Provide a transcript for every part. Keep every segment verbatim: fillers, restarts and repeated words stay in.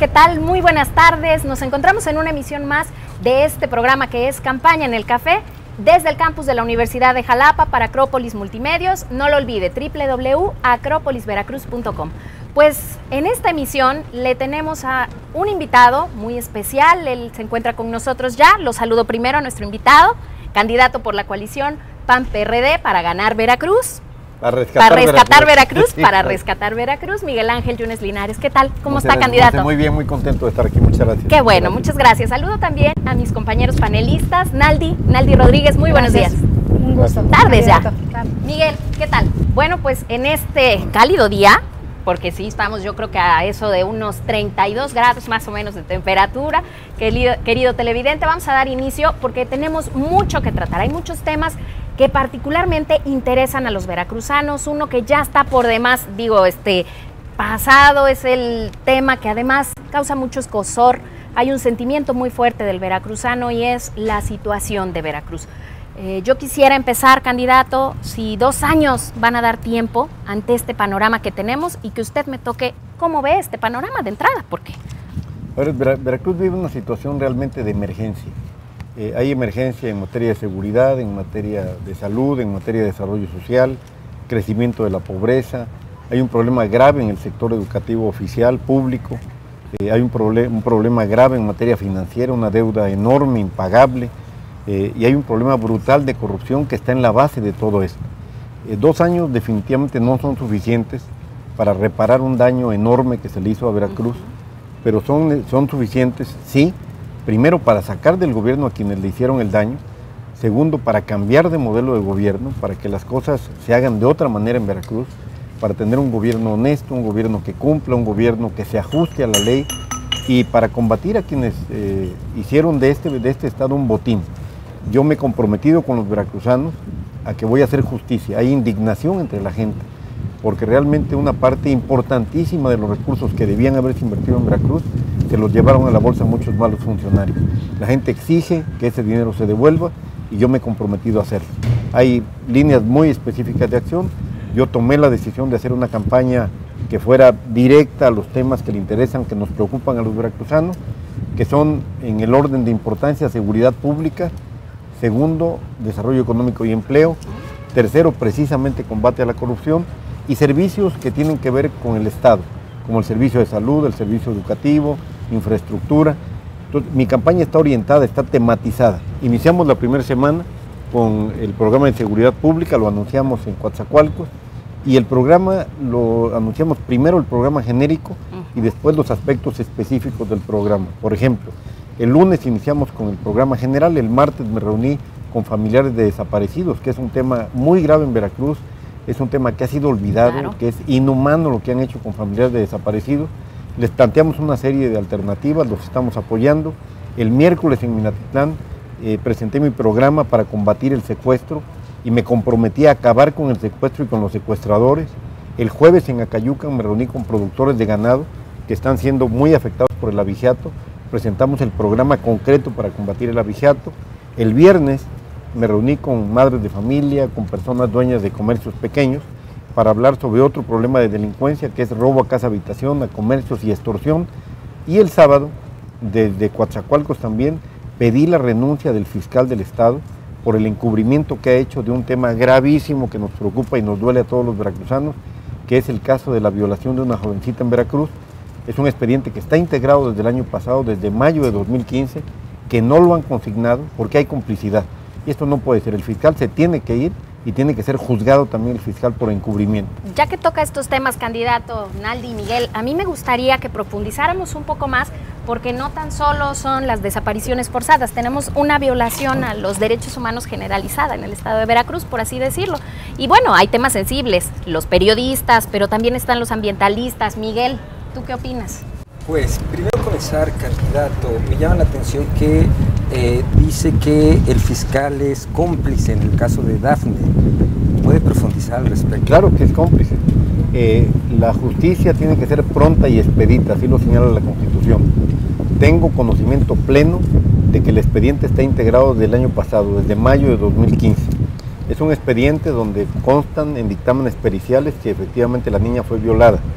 ¿qué tal? Muy buenas tardes. Nos encontramos en una emisión más de este programa que es Campaña en el Café, desde el campus de la Universidad de Jalapa para Acrópolis Multimedios. No lo olvide, doble u doble u doble u punto acrópolis veracruz punto com. Pues en esta emisión le tenemos a un invitado muy especial. Él se encuentra con nosotros ya. Lo saludo primero a nuestro invitado, candidato por la coalición P A N P R D para ganar Veracruz. Para rescatar, para rescatar Veracruz, Veracruz. para rescatar Veracruz. Miguel Ángel Yunes Linares, ¿qué tal? ¿Cómo Muchas está, gracias, candidato? Monse, muy bien, muy contento de estar aquí, muchas gracias. Qué bueno, gracias. Muchas gracias. Saludo también a mis compañeros panelistas, Naldi, Naldi Rodríguez, muy Gracias. buenos días. Un gusto. Tardes ya. Tarde. Miguel, ¿qué tal? Bueno, pues en este cálido día, porque sí estamos yo creo que a eso de unos treinta y dos grados más o menos de temperatura, querido, querido televidente, vamos a dar inicio porque tenemos mucho que tratar. Hay muchos temas que particularmente interesan a los veracruzanos. Uno que ya está por demás, digo, este pasado, es el tema que además causa mucho escozor. Hay un sentimiento muy fuerte del veracruzano y es la situación de Veracruz. Eh, yo quisiera empezar, candidato, si dos años van a dar tiempo ante este panorama que tenemos y que usted me toque cómo ve este panorama de entrada, ¿por qué? Ver, Veracruz vive una situación realmente de emergencia. Eh, hay emergencia en materia de seguridad, en materia de salud, en materia de desarrollo social, crecimiento de la pobreza. Hay un problema grave en el sector educativo oficial, público. Eh, hay un, proble un problema grave en materia financiera, una deuda enorme, impagable. Eh, y hay un problema brutal de corrupción que está en la base de todo esto. Eh, dos años definitivamente no son suficientes para reparar un daño enorme que se le hizo a Veracruz, pero son, son suficientes, sí, primero para sacar del gobierno a quienes le hicieron el daño, segundo para cambiar de modelo de gobierno, para que las cosas se hagan de otra manera en Veracruz, para tener un gobierno honesto, un gobierno que cumpla, un gobierno que se ajuste a la ley y para combatir a quienes eh, hicieron de este, de este estado un botín. Yo me he comprometido con los veracruzanos a que voy a hacer justicia. Hay indignación entre la gente, porque realmente una parte importantísima de los recursos que debían haberse invertido en Veracruz se los llevaron a la bolsa muchos malos funcionarios. La gente exige que ese dinero se devuelva y yo me he comprometido a hacerlo. Hay líneas muy específicas de acción. Yo tomé la decisión de hacer una campaña que fuera directa a los temas que le interesan, que nos preocupan a los veracruzanos, que son en el orden de importancia seguridad pública, segundo, desarrollo económico y empleo, tercero, precisamente combate a la corrupción y servicios que tienen que ver con el Estado, como el servicio de salud, el servicio educativo, infraestructura. Entonces, mi campaña está orientada, está tematizada. Iniciamos la primera semana con el programa de seguridad pública, lo anunciamos en Coatzacoalcos, y el programa lo anunciamos primero el programa genérico y después los aspectos específicos del programa. Por ejemplo, el lunes iniciamos con el programa general, el martes me reuní con familiares de desaparecidos, que es un tema muy grave en Veracruz, es un tema que ha sido olvidado, claro, que es inhumano lo que han hecho con familiares de desaparecidos. Les planteamos una serie de alternativas, los estamos apoyando. El miércoles en Minatitlán eh, presenté mi programa para combatir el secuestro y me comprometí a acabar con el secuestro y con los secuestradores. El jueves en Acayucan me reuní con productores de ganado que están siendo muy afectados por el abigeato. Presentamos el programa concreto para combatir el abigeato. El viernes me reuní con madres de familia, con personas dueñas de comercios pequeños, para hablar sobre otro problema de delincuencia que es robo a casa habitación, a comercios y extorsión. Y el sábado, desde Coatzacoalcos también, pedí la renuncia del fiscal del Estado por el encubrimiento que ha hecho de un tema gravísimo que nos preocupa y nos duele a todos los veracruzanos, que es el caso de la violación de una jovencita en Veracruz. Es un expediente que está integrado desde el año pasado, desde mayo de dos mil quince, que no lo han consignado porque hay complicidad. Y esto no puede ser. El fiscal se tiene que ir y tiene que ser juzgado también el fiscal por encubrimiento. Ya que toca estos temas, candidato Naldi y Miguel, a mí me gustaría que profundizáramos un poco más, porque no tan solo son las desapariciones forzadas, tenemos una violación a los derechos humanos generalizada en el estado de Veracruz, por así decirlo. Y bueno, hay temas sensibles, los periodistas, pero también están los ambientalistas. Miguel, ¿tú qué opinas? Pues primero comenzar, candidato, me llama la atención que eh, dice que el fiscal es cómplice en el caso de Dafne. ¿Puede profundizar al respecto? Claro que es cómplice. Eh, la justicia tiene que ser pronta y expedita, así lo señala la Constitución. Tengo conocimiento pleno de que el expediente está integrado desde el año pasado, desde mayo de dos mil quince. Es un expediente donde constan en dictámenes periciales que efectivamente la niña fue violada.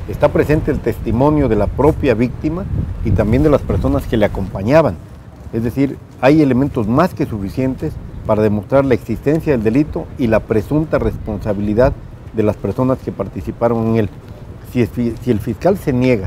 está presente el testimonio de la propia víctima y también de las personas que le acompañaban. Es decir, hay elementos más que suficientes para demostrar la existencia del delito y la presunta responsabilidad de las personas que participaron en él. Si, si el fiscal se niega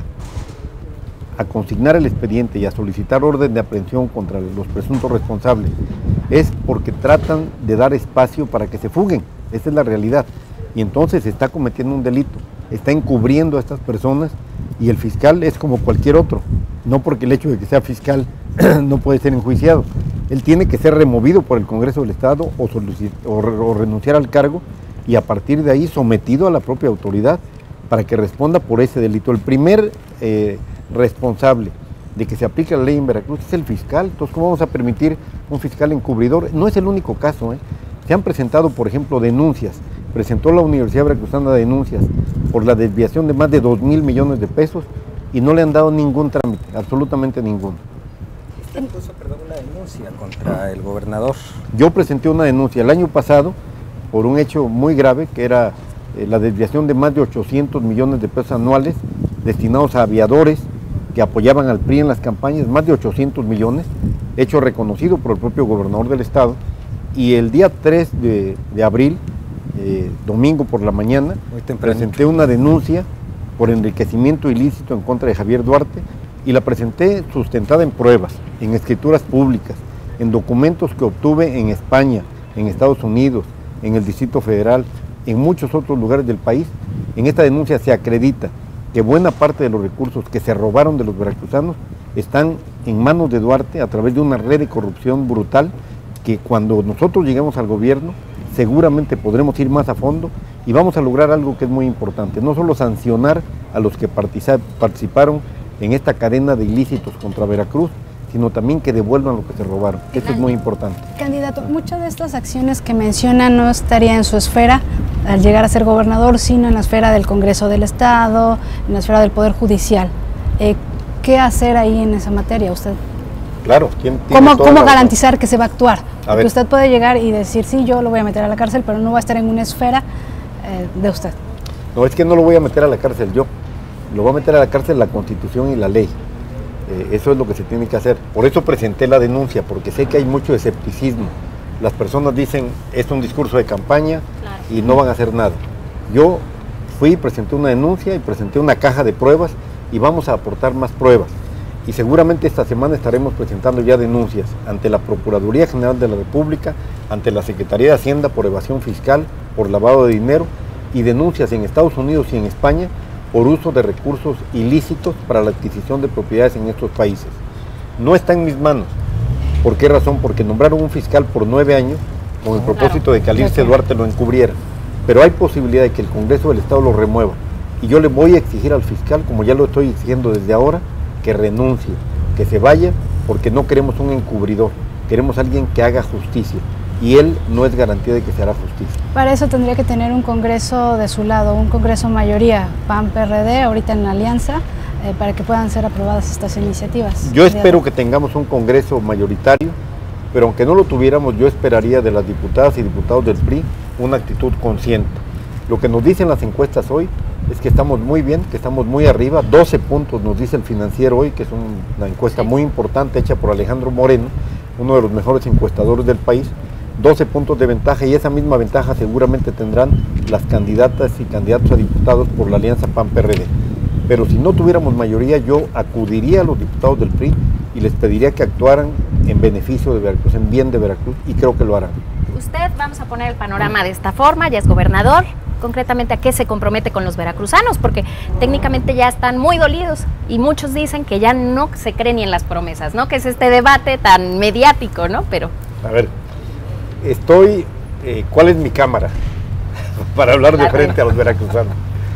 a consignar el expediente y a solicitar orden de aprehensión contra los presuntos responsables, es porque tratan de dar espacio para que se fuguen. Esa es la realidad. Y entonces se está cometiendo un delito, está encubriendo a estas personas, y el fiscal es como cualquier otro. No porque el hecho de que sea fiscal no puede ser enjuiciado. Él tiene que ser removido por el Congreso del Estado o, o, o renunciar al cargo, y a partir de ahí sometido a la propia autoridad para que responda por ese delito. El primer eh, responsable de que se aplique la ley en Veracruz es el fiscal. Entonces, ¿cómo vamos a permitir un fiscal encubridor? No es el único caso, ¿eh? Se han presentado, por ejemplo, denuncias. Presentó la Universidad Veracruzana denuncias por la desviación de más de dos mil millones de pesos y no le han dado ningún trámite, absolutamente ninguno. Usted puso, perdón, una denuncia contra el gobernador. Yo presenté una denuncia el año pasado por un hecho muy grave, que era eh, la desviación de más de ochocientos millones de pesos anuales destinados a aviadores que apoyaban al P R I en las campañas, más de ochocientos millones, hecho reconocido por el propio gobernador del estado. Y el día tres de, de abril, eh, domingo por la mañana, presenté una denuncia por enriquecimiento ilícito en contra de Javier Duarte, y la presenté sustentada en pruebas, en escrituras públicas, en documentos que obtuve en España, en Estados Unidos, en el Distrito Federal, en muchos otros lugares del país. En esta denuncia se acredita que buena parte de los recursos que se robaron de los veracruzanos están en manos de Duarte a través de una red de corrupción brutal, que cuando nosotros lleguemos al gobierno seguramente podremos ir más a fondo y vamos a lograr algo que es muy importante: no solo sancionar a los que participaron en esta cadena de ilícitos contra Veracruz, sino también que devuelvan lo que se robaron. Eso es muy importante. Candidato, muchas de estas acciones que menciona no estaría en su esfera al llegar a ser gobernador, sino en la esfera del Congreso del Estado, en la esfera del Poder Judicial. Eh, ¿Qué hacer ahí en esa materia usted? Claro. ¿quién ¿Cómo, ¿cómo garantizar que se va a actuar? A Porque ver. usted puede llegar y decir, sí, yo lo voy a meter a la cárcel, pero no va a estar en una esfera eh, de usted. No, es que no lo voy a meter a la cárcel yo. Lo va a meter a la cárcel la Constitución y la ley. Eh, eso es lo que se tiene que hacer. Por eso presenté la denuncia, porque sé que hay mucho escepticismo. Las personas dicen, es un discurso de campaña, claro, y no van a hacer nada. Yo fui, presenté una denuncia y presenté una caja de pruebas, y vamos a aportar más pruebas. Y seguramente esta semana estaremos presentando ya denuncias ante la Procuraduría General de la República, ante la Secretaría de Hacienda por evasión fiscal, por lavado de dinero, y denuncias en Estados Unidos y en España por uso de recursos ilícitos para la adquisición de propiedades en estos países. No está en mis manos. ¿Por qué razón? Porque nombraron un fiscal por nueve años con el propósito de que Alirce Duarte lo encubriera. Pero hay posibilidad de que el Congreso del Estado lo remueva. Y yo le voy a exigir al fiscal, como ya lo estoy exigiendo desde ahora, que renuncie, que se vaya, porque no queremos un encubridor, queremos alguien que haga justicia. Y él no es garantía de que se hará justicia. Para eso tendría que tener un Congreso de su lado, un Congreso mayoría, P A N P R D, ahorita en la alianza, eh, para que puedan ser aprobadas estas iniciativas. Yo espero que tengamos un Congreso mayoritario, pero aunque no lo tuviéramos, yo esperaría de las diputadas y diputados del P R I una actitud consciente. Lo que nos dicen las encuestas hoy es que estamos muy bien, que estamos muy arriba, doce puntos nos dice el Financiero hoy, que es una encuesta muy importante hecha por Alejandro Moreno, uno de los mejores encuestadores del país. doce puntos de ventaja, y esa misma ventaja seguramente tendrán las candidatas y candidatos a diputados por la alianza P A N P R D. Pero si no tuviéramos mayoría, yo acudiría a los diputados del P R I y les pediría que actuaran en beneficio de Veracruz, en bien de Veracruz, y creo que lo harán. Usted, vamos a poner el panorama de esta forma, ya es gobernador. Concretamente, ¿a qué se compromete con los veracruzanos? Porque técnicamente ya están muy dolidos y muchos dicen que ya no se creen ni en las promesas, ¿no? Que es este debate tan mediático, ¿no? Pero... A ver, estoy... Eh, ¿cuál es mi cámara? Para hablar de frente a los veracruzanos.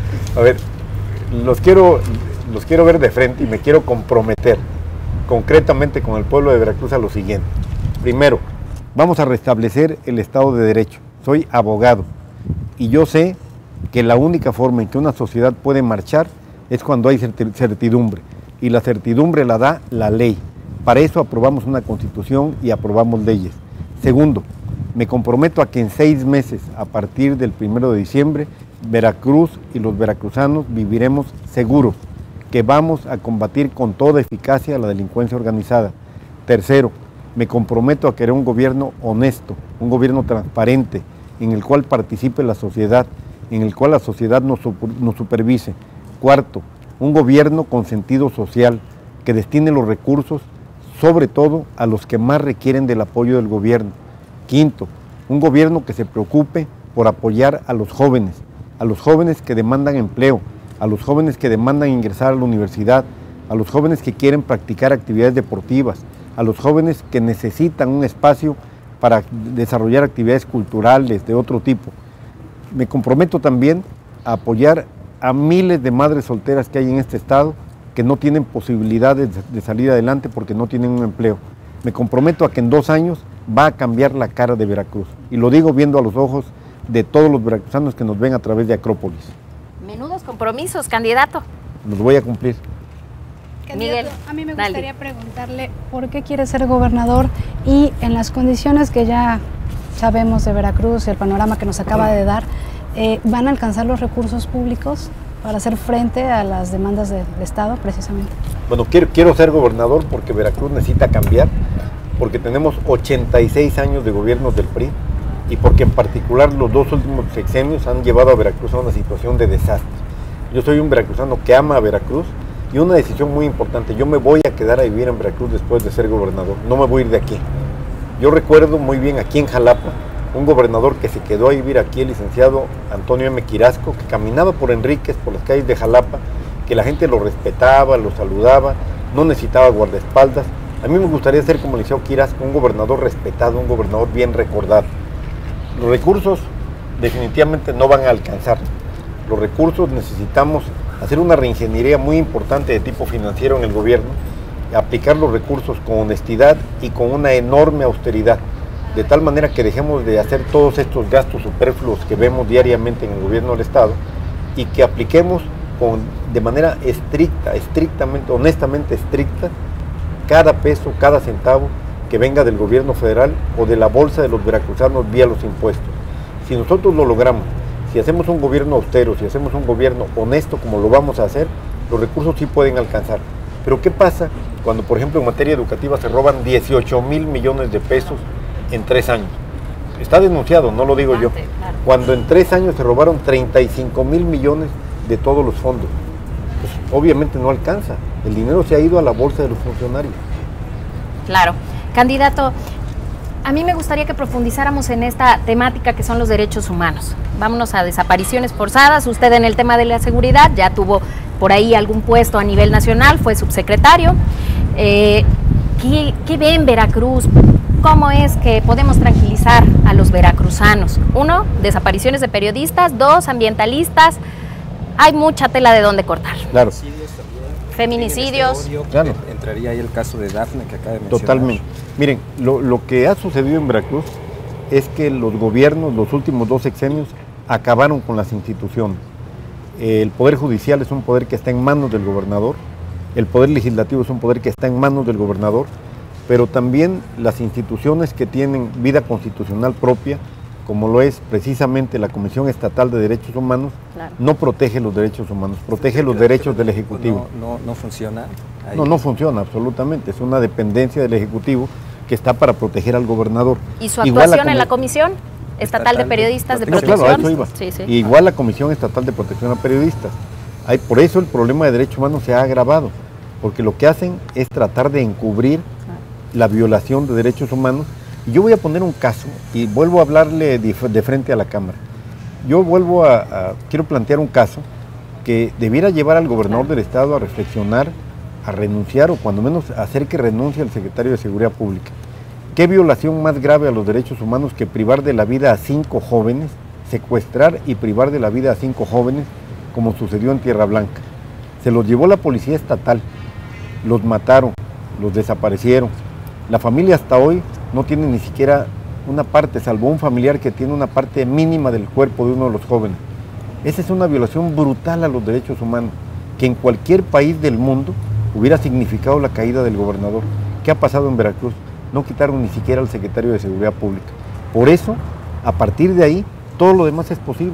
A ver, los quiero, los quiero ver de frente y me quiero comprometer concretamente con el pueblo de Veracruz a lo siguiente. Primero, vamos a restablecer el Estado de Derecho. Soy abogado. Y yo sé que la única forma en que una sociedad puede marchar es cuando hay certidumbre. Y la certidumbre la da la ley. Para eso aprobamos una constitución y aprobamos leyes. Segundo, me comprometo a que en seis meses, a partir del primero de diciembre, Veracruz y los veracruzanos viviremos seguros que vamos a combatir con toda eficacia la delincuencia organizada. Tercero, me comprometo a querer un gobierno honesto, un gobierno transparente, en el cual participe la sociedad, en el cual la sociedad nos, nos supervise. Cuarto, un gobierno con sentido social, que destine los recursos, sobre todo a los que más requieren del apoyo del gobierno. Quinto, un gobierno que se preocupe por apoyar a los jóvenes, a los jóvenes que demandan empleo, a los jóvenes que demandan ingresar a la universidad, a los jóvenes que quieren practicar actividades deportivas, a los jóvenes que necesitan un espacio para desarrollar actividades culturales de otro tipo. Me comprometo también a apoyar a miles de madres solteras que hay en este estado que no tienen posibilidades de salir adelante porque no tienen un empleo. Me comprometo a que en dos años va a cambiar la cara de Veracruz. Y lo digo viendo a los ojos de todos los veracruzanos que nos ven a través de Acrópolis. Menudos compromisos, candidato. Los voy a cumplir. Miguel, a mí me gustaría dale. preguntarle por qué quiere ser gobernador y en las condiciones que ya sabemos de Veracruz, el panorama que nos acaba de dar, eh, ¿van a alcanzar los recursos públicos para hacer frente a las demandas del Estado, precisamente? Bueno, quiero, quiero ser gobernador porque Veracruz necesita cambiar, porque tenemos ochenta y seis años de gobiernos del P R I y porque en particular los dos últimos sexenios han llevado a Veracruz a una situación de desastre. Yo soy un veracruzano que ama a Veracruz y una decisión muy importante, yo me voy a quedar a vivir en Veracruz después de ser gobernador, no me voy a ir de aquí. Yo recuerdo muy bien aquí en Jalapa, un gobernador que se quedó a vivir aquí, el licenciado Antonio M. Quirasco, que caminaba por Enríquez, por las calles de Jalapa, que la gente lo respetaba, lo saludaba, no necesitaba guardaespaldas. A mí me gustaría ser como el licenciado Quirasco, un gobernador respetado, un gobernador bien recordado. Los recursos definitivamente no van a alcanzar. Los recursos necesitamos hacer una reingeniería muy importante de tipo financiero en el gobierno, aplicar los recursos con honestidad y con una enorme austeridad, de tal manera que dejemos de hacer todos estos gastos superfluos que vemos diariamente en el gobierno del Estado y que apliquemos con, de manera estricta, estrictamente, honestamente estricta, cada peso, cada centavo que venga del gobierno federal o de la bolsa de los veracruzanos vía los impuestos. Si nosotros lo logramos, si hacemos un gobierno austero, si hacemos un gobierno honesto como lo vamos a hacer, los recursos sí pueden alcanzar. Pero ¿qué pasa cuando, por ejemplo, en materia educativa se roban dieciocho mil millones de pesos en tres años? Está denunciado, no lo digo yo. Claro. Cuando en tres años se robaron treinta y cinco mil millones de todos los fondos, pues obviamente no alcanza. El dinero se ha ido a la bolsa de los funcionarios. Claro. Candidato, a mí me gustaría que profundizáramos en esta temática que son los derechos humanos. Vámonos a desapariciones forzadas. Usted en el tema de la seguridad ya tuvo por ahí algún puesto a nivel nacional, fue subsecretario. Eh, ¿qué, ¿Qué ve en Veracruz? ¿Cómo es que podemos tranquilizar a los veracruzanos? Uno, desapariciones de periodistas. Dos, ambientalistas. Hay mucha tela de dónde cortar. Claro. Feminicidios. Claro. Entraría ahí el caso de Dafne que acaba de mencionar. Totalmente. Miren, lo, lo que ha sucedido en Veracruz es que los gobiernos, los últimos dos sexenios, acabaron con las instituciones. El Poder Judicial es un poder que está en manos del gobernador, el Poder Legislativo es un poder que está en manos del gobernador, pero también las instituciones que tienen vida constitucional propia, como lo es precisamente la Comisión Estatal de Derechos Humanos, claro, no protege los derechos humanos, protege sí, los derechos del Ejecutivo. No, no, no funciona. Ahí. No, no funciona absolutamente, es una dependencia del Ejecutivo que está para proteger al gobernador. ¿Y su actuación la en la Comisión Estatal de Periodistas de, de Protección? No, claro, a eso iba. Sí, sí. Igual la Comisión Estatal de Protección a Periodistas. Hay, por eso el problema de derechos humanos se ha agravado, porque lo que hacen es tratar de encubrir la violación de derechos humanos. Y yo voy a poner un caso y vuelvo a hablarle de, de frente a la Cámara. Yo vuelvo a, a, quiero plantear un caso que debiera llevar al gobernador del Estado a reflexionar, a renunciar o cuando menos a hacer que renuncie al secretario de Seguridad Pública. ¿Qué violación más grave a los derechos humanos que privar de la vida a cinco jóvenes, secuestrar y privar de la vida a cinco jóvenes, como sucedió en Tierra Blanca? Se los llevó la policía estatal, los mataron, los desaparecieron. La familia hasta hoy no tiene ni siquiera una parte, salvo un familiar que tiene una parte mínima del cuerpo de uno de los jóvenes. Esa es una violación brutal a los derechos humanos, que en cualquier país del mundo hubiera significado la caída del gobernador. ¿Qué ha pasado en Veracruz? No quitaron ni siquiera al secretario de Seguridad Pública. Por eso, a partir de ahí, todo lo demás es posible.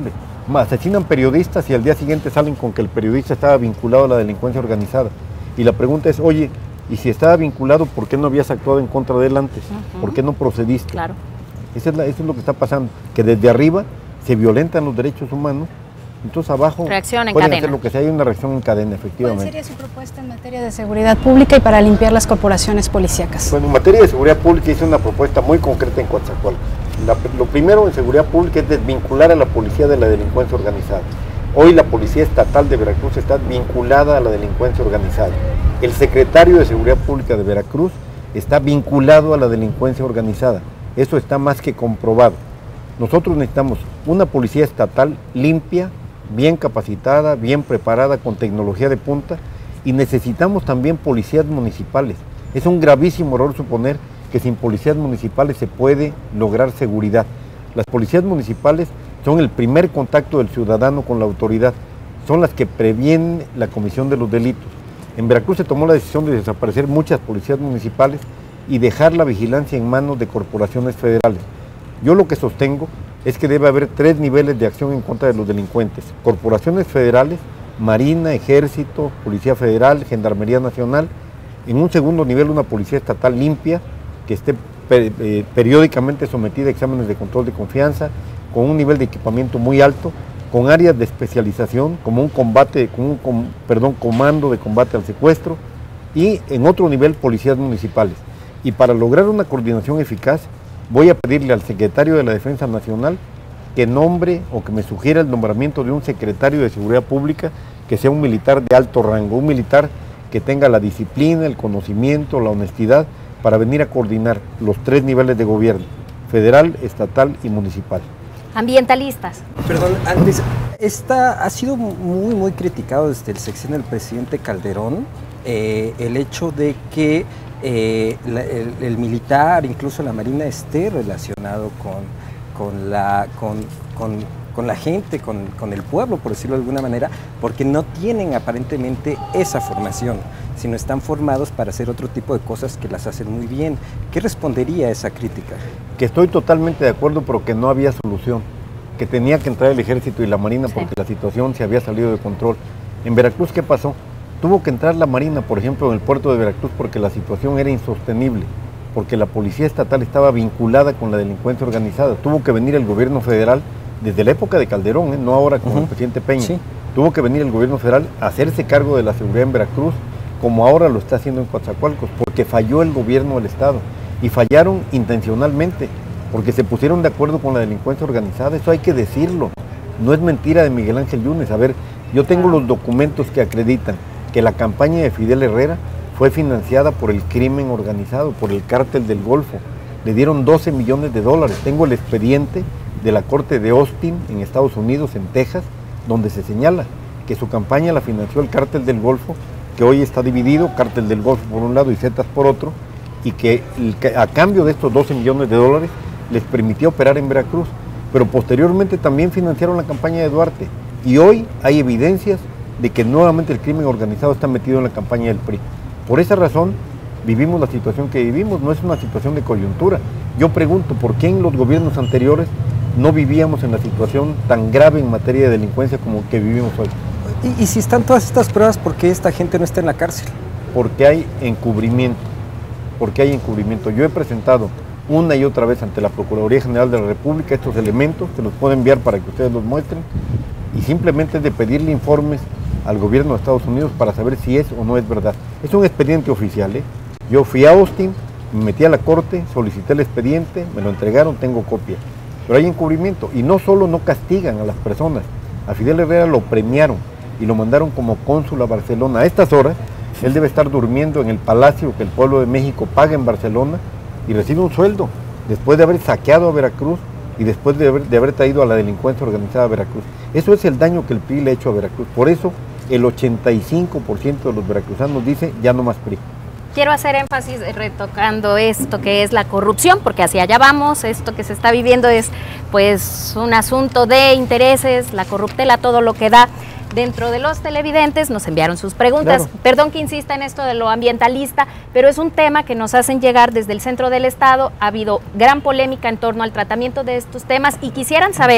asesinan periodistas y al día siguiente salen con que el periodista estaba vinculado a la delincuencia organizada. Y la pregunta es, oye, y si estaba vinculado, ¿por qué no habías actuado en contra de él antes? Uh-huh. ¿Por qué no procediste? Claro. Eso es, la, eso es lo que está pasando, que desde arriba se violentan los derechos humanos, entonces abajo reacción en pueden cadena. hacer lo que sea, hay una reacción en cadena, efectivamente. ¿Cuál sería su propuesta en materia de seguridad pública y para limpiar las corporaciones policíacas? Bueno, en materia de seguridad pública hice una propuesta muy concreta en Coatzacoalcos. La, lo primero en seguridad pública es desvincular a la policía de la delincuencia organizada. Hoy la Policía Estatal de Veracruz está vinculada a la delincuencia organizada. El secretario de Seguridad Pública de Veracruz está vinculado a la delincuencia organizada. Eso está más que comprobado. Nosotros necesitamos una policía estatal limpia, bien capacitada, bien preparada, con tecnología de punta, y necesitamos también policías municipales. Es un gravísimo error suponer que sin policías municipales se puede lograr seguridad. Las policías municipales son el primer contacto del ciudadano con la autoridad, son las que previenen la comisión de los delitos. En Veracruz se tomó la decisión de desaparecer muchas policías municipales y dejar la vigilancia en manos de corporaciones federales. Yo lo que sostengo es que debe haber tres niveles de acción en contra de los delincuentes: corporaciones federales, Marina, Ejército, Policía Federal, Gendarmería Nacional. En un segundo nivel, una policía estatal limpia, que esté per, eh, periódicamente sometida a exámenes de control de confianza, con un nivel de equipamiento muy alto, con áreas de especialización, como un combate, con un com, perdón, comando de combate al secuestro, y en otro nivel, policías municipales. Y para lograr una coordinación eficaz, voy a pedirle al secretario de la Defensa Nacional que nombre o que me sugiera el nombramiento de un secretario de Seguridad Pública que sea un militar de alto rango, un militar que tenga la disciplina, el conocimiento, la honestidad para venir a coordinar los tres niveles de gobierno: federal, estatal y municipal. Ambientalistas. Perdón, antes, esta ha sido muy, muy criticado desde el sexenio del presidente Calderón, eh, el hecho de que eh, la, el, el militar, incluso la Marina, esté relacionado con, con, la, con, con, con la gente, con, con el pueblo, por decirlo de alguna manera, porque no tienen aparentemente esa formación, sino están formados para hacer otro tipo de cosas que las hacen muy bien. ¿Qué respondería a esa crítica? Que estoy totalmente de acuerdo, pero que no había solución, que tenía que entrar el Ejército y la Marina porque sí, la situación se había salido de control. En Veracruz, ¿qué pasó? Tuvo que entrar la Marina, por ejemplo, en el puerto de Veracruz porque la situación era insostenible, porque la Policía Estatal estaba vinculada con la delincuencia organizada. Tuvo que venir el gobierno federal, desde la época de Calderón, ¿eh? No ahora con uh-huh. el presidente Peña. Sí. Tuvo que venir el gobierno federal a hacerse cargo de la seguridad en Veracruz, como ahora lo está haciendo en Coatzacoalcos, porque falló el gobierno del Estado. Y fallaron intencionalmente, porque se pusieron de acuerdo con la delincuencia organizada. Eso hay que decirlo. No es mentira de Miguel Ángel Yunes. A ver, yo tengo los documentos que acreditan que la campaña de Fidel Herrera fue financiada por el crimen organizado, por el cártel del Golfo. Le dieron doce millones de dólares. Tengo el expediente de la corte de Austin, en Estados Unidos, en Texas, donde se señala que su campaña la financió el cártel del Golfo, que hoy está dividido, cártel del Golfo por un lado y Zetas por otro, y que a cambio de estos doce millones de dólares les permitió operar en Veracruz, pero posteriormente también financiaron la campaña de Duarte, y hoy hay evidencias de que nuevamente el crimen organizado está metido en la campaña del P R I. Por esa razón vivimos la situación que vivimos, no es una situación de coyuntura. Yo pregunto, ¿por qué en los gobiernos anteriores no vivíamos en la situación tan grave en materia de delincuencia como que vivimos hoy? Y, y si están todas estas pruebas, ¿por qué esta gente no está en la cárcel? Porque hay encubrimiento, porque hay encubrimiento. Yo he presentado una y otra vez ante la Procuraduría General de la República estos elementos, se los puedo enviar para que ustedes los muestren, y simplemente es de pedirle informes al gobierno de Estados Unidos para saber si es o no es verdad. Es un expediente oficial, ¿eh? Yo fui a Austin, me metí a la corte, solicité el expediente, me lo entregaron, tengo copia. Pero hay encubrimiento, y no solo no castigan a las personas, a Fidel Herrera lo premiaron y lo mandaron como cónsul a Barcelona. A estas horas, él debe estar durmiendo en el palacio que el pueblo de México paga en Barcelona y recibe un sueldo, después de haber saqueado a Veracruz y después de haber, de haber traído a la delincuencia organizada a Veracruz. Eso es el daño que el P R I le ha hecho a Veracruz. Por eso, el ochenta y cinco por ciento de los veracruzanos dice, ya no más P R I. Quiero hacer énfasis retocando esto que es la corrupción, porque hacia allá vamos. Esto que se está viviendo es pues un asunto de intereses, la corruptela, todo lo que da. Dentro de los televidentes nos enviaron sus preguntas. Claro. Perdón que insista en esto de lo ambientalista, pero es un tema que nos hacen llegar desde el centro del estado. Ha habido gran polémica en torno al tratamiento de estos temas y quisieran saber